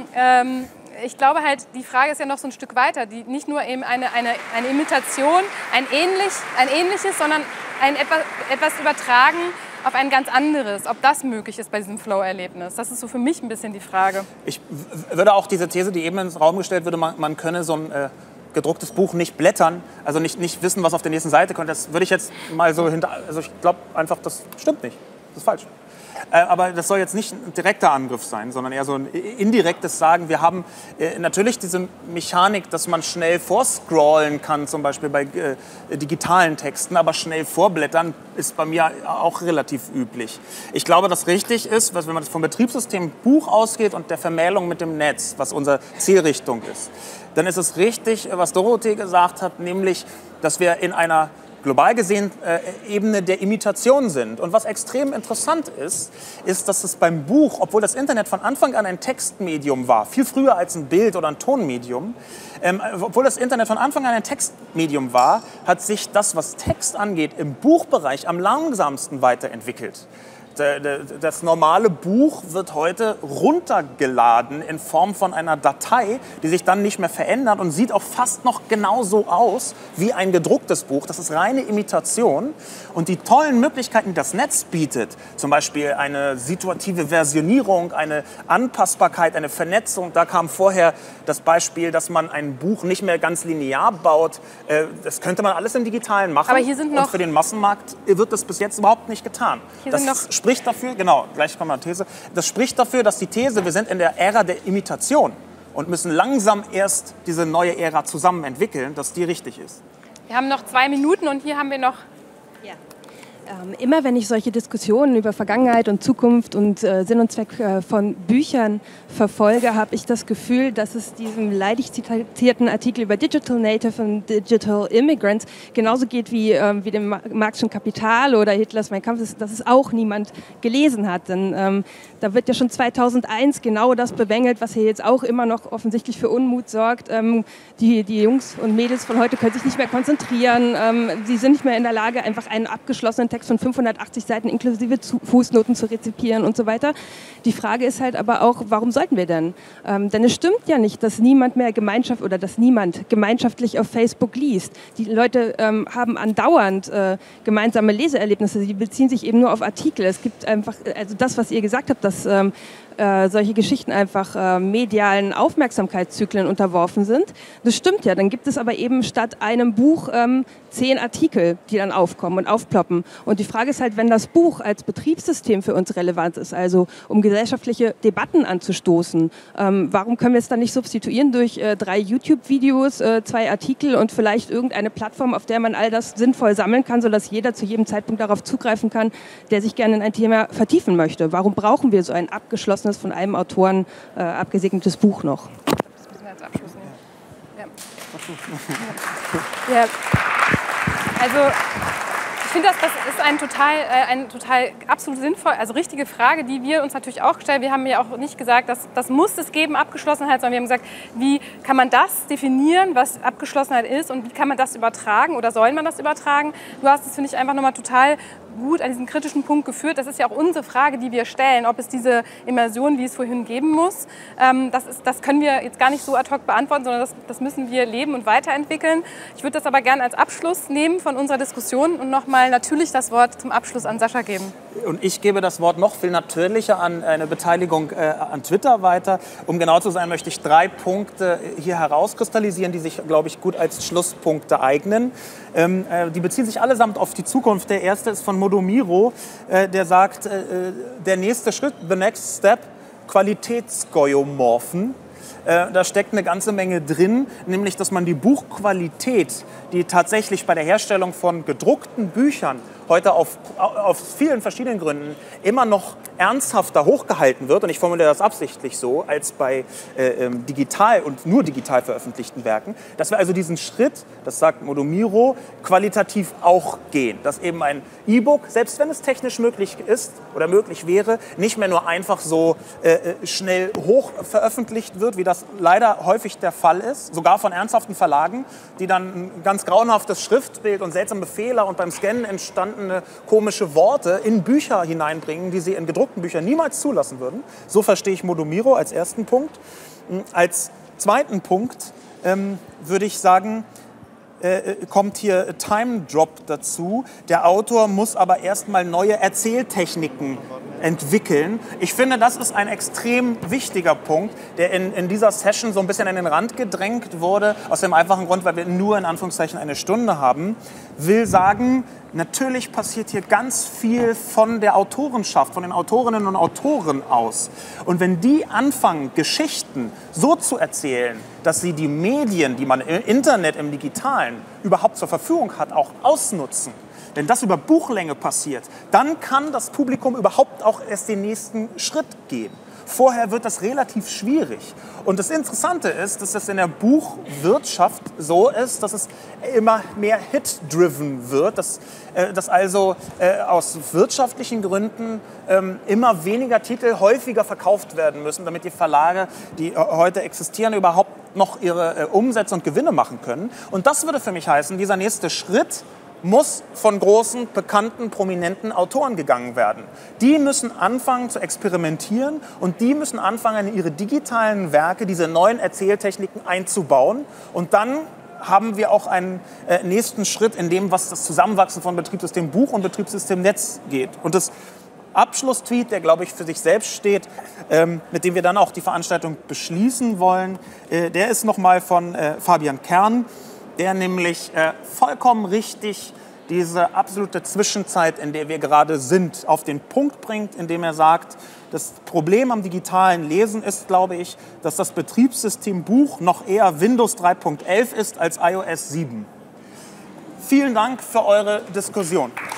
ich glaube halt, die Frage ist ja noch so ein Stück weiter, die nicht nur eben eine Imitation, ein ähnliches, sondern ein etwas übertragen auf ein ganz anderes, ob das möglich ist bei diesem Flow-Erlebnis. Das ist so für mich ein bisschen die Frage. Ich würde auch diese These, die eben ins Raum gestellt wurde, man könne so ein gedrucktes Buch nicht blättern, also nicht wissen, was auf der nächsten Seite kommt, das würde ich jetzt mal so also ich glaube einfach, das stimmt nicht, das ist falsch. Aber das soll jetzt nicht ein direkter Angriff sein, sondern eher so ein indirektes Sagen. Wir haben natürlich diese Mechanik, dass man schnell vorscrollen kann, zum Beispiel bei digitalen Texten, aber schnell vorblättern ist bei mir auch relativ üblich. Ich glaube, dass richtig ist, wenn man das vom Betriebssystem Buch ausgeht und der Vermählung mit dem Netz, was unsere Zielrichtung ist, dann ist es richtig, was Dorothee gesagt hat, nämlich, dass wir in einer global gesehen Ebene der Imitation sind. Und was extrem interessant ist, dass es beim Buch, obwohl das Internet von Anfang an ein Textmedium war, viel früher als ein Bild- oder ein Tonmedium, obwohl das Internet von Anfang an ein Textmedium war, hat sich das, was Text angeht, im Buchbereich am langsamsten weiterentwickelt. Das normale Buch wird heute runtergeladen in Form von einer Datei, die sich dann nicht mehr verändert und sieht auch fast noch genauso aus wie ein gedrucktes Buch. Das ist reine Imitation. Und die tollen Möglichkeiten, die das Netz bietet, zum Beispiel eine situative Versionierung, eine Anpassbarkeit, eine Vernetzung. Da kam vorher das Beispiel, dass man ein Buch nicht mehr ganz linear baut. Das könnte man alles im Digitalen machen. Aber hier sind noch, und für den Massenmarkt wird das bis jetzt überhaupt nicht getan. Hier sind noch spricht dafür, genau, gleich kommt eine These, das spricht dafür, dass die These, wir sind in der Ära der Imitation und müssen langsam erst diese neue Ära zusammen entwickeln, dass die richtig ist. Wir haben noch 2 Minuten und hier haben wir noch... Immer wenn ich solche Diskussionen über Vergangenheit und Zukunft und Sinn und Zweck von Büchern verfolge, habe ich das Gefühl, dass es diesem leidig zitierten Artikel über Digital Native und Digital Immigrants genauso geht wie dem Marxischen Kapital oder Hitlers Mein Kampf, dass es auch niemand gelesen hat. Denn da wird ja schon 2001 genau das bemängelt, was hier jetzt auch immer noch offensichtlich für Unmut sorgt. Die Jungs und Mädels von heute können sich nicht mehr konzentrieren. Sie sind nicht mehr in der Lage, einfach einen abgeschlossenen Text von 580 Seiten inklusive Fußnoten zu rezipieren und so weiter. Die Frage ist halt aber auch, warum sollten wir denn? Denn es stimmt ja nicht, dass niemand mehr gemeinschaftlich auf Facebook liest. Die Leute haben andauernd gemeinsame Leseerlebnisse. Sie beziehen sich eben nur auf Artikel. Es gibt einfach, also das, was ihr gesagt habt, dass solche Geschichten einfach medialen Aufmerksamkeitszyklen unterworfen sind. Das stimmt ja. Dann gibt es aber eben statt einem Buch 10 Artikel, die dann aufkommen und aufploppen. Und die Frage ist halt, wenn das Buch als Betriebssystem für uns relevant ist, also um gesellschaftliche Debatten anzustoßen, warum können wir es dann nicht substituieren durch 3 YouTube-Videos, 2 Artikel und vielleicht irgendeine Plattform, auf der man all das sinnvoll sammeln kann, sodass jeder zu jedem Zeitpunkt darauf zugreifen kann, der sich gerne in ein Thema vertiefen möchte. Warum brauchen wir so ein abgeschlossenes, von einem Autoren abgesegnetes Buch noch? Das müssen wir als Abschluss nehmen. Ja. Also ich finde, das ist eine total absolut sinnvoll, also richtige Frage, die wir uns natürlich auch gestellt haben. Wir haben ja auch nicht gesagt, dass das muss es geben, Abgeschlossenheit, sondern wir haben gesagt, wie kann man das definieren, was Abgeschlossenheit ist und wie kann man das übertragen oder soll man das übertragen? Du hast es, finde ich, einfach nochmal total gut an diesen kritischen Punkt geführt. Das ist ja auch unsere Frage, die wir stellen, ob es diese Immersion, wie es vorhin geben muss. Das können wir jetzt gar nicht so ad hoc beantworten, sondern das müssen wir leben und weiterentwickeln. Ich würde das aber gerne als Abschluss nehmen von unserer Diskussion und nochmal natürlich das Wort zum Abschluss an Sascha geben. Und ich gebe das Wort noch viel natürlicher an eine Beteiligung an Twitter weiter. Um genau zu sein, möchte ich 3 Punkte hier herauskristallisieren, die sich, glaube ich, gut als Schlusspunkte eignen. Die beziehen sich allesamt auf die Zukunft. Der erste ist von Modomiro, der sagt, der nächste Schritt, the next step, Qualitätsgeomorphen. Da steckt eine ganze Menge drin, nämlich dass man die Buchqualität, die tatsächlich bei der Herstellung von gedruckten Büchern heute auf vielen verschiedenen Gründen immer noch ernsthafter hochgehalten wird, und ich formuliere das absichtlich so, als bei digital und nur digital veröffentlichten Werken, dass wir also diesen Schritt, das sagt Modomiro, qualitativ auch gehen. Dass eben ein E-Book, selbst wenn es technisch möglich ist oder möglich wäre, nicht mehr nur einfach so schnell hoch veröffentlicht wird, wie das leider häufig der Fall ist, sogar von ernsthaften Verlagen, die dann ein ganz grauenhaftes Schriftbild und seltsame Fehler und beim Scannen entstandene komische Worte in Bücher hineinbringen, die sie in gedruckten Büchern niemals zulassen würden. So verstehe ich Modomiro als ersten Punkt. Als zweiten Punkt würde ich sagen, kommt hier Time Drop dazu. Der Autor muss aber erstmal neue Erzähltechniken entwickeln. Ich finde, das ist ein extrem wichtiger Punkt, der in dieser Session so ein bisschen an den Rand gedrängt wurde, aus dem einfachen Grund, weil wir nur in Anführungszeichen eine Stunde haben. Will sagen, natürlich passiert hier ganz viel von der Autorenschaft, von den Autorinnen und Autoren aus. Und wenn die anfangen, Geschichten so zu erzählen, dass sie die Medien, die man im Internet, im Digitalen überhaupt zur Verfügung hat, auch ausnutzen, wenn das über Buchlänge passiert, dann kann das Publikum überhaupt auch erst den nächsten Schritt gehen. Vorher wird das relativ schwierig. Und das Interessante ist, dass es in der Buchwirtschaft so ist, dass es immer mehr Hit-driven wird, dass also aus wirtschaftlichen Gründen immer weniger Titel häufiger verkauft werden müssen, damit die Verlage, die heute existieren, überhaupt noch ihre Umsätze und Gewinne machen können. Und das würde für mich heißen, dieser nächste Schritt muss von großen, bekannten, prominenten Autoren gegangen werden. Die müssen anfangen zu experimentieren und die müssen anfangen, in ihre digitalen Werke diese neuen Erzähltechniken einzubauen. Und dann haben wir auch einen nächsten Schritt in dem, was das Zusammenwachsen von Betriebssystem Buch und Betriebssystem Netz geht. Und das Abschlusstweet, der, glaube ich, für sich selbst steht, mit dem wir dann auch die Veranstaltung beschließen wollen, der ist nochmal von Fabian Kern, der nämlich vollkommen richtig diese absolute Zwischenzeit, in der wir gerade sind, auf den Punkt bringt, indem er sagt, das Problem am digitalen Lesen ist, glaube ich, dass das Betriebssystem Buch noch eher Windows 3.11 ist als iOS 7. Vielen Dank für eure Diskussion.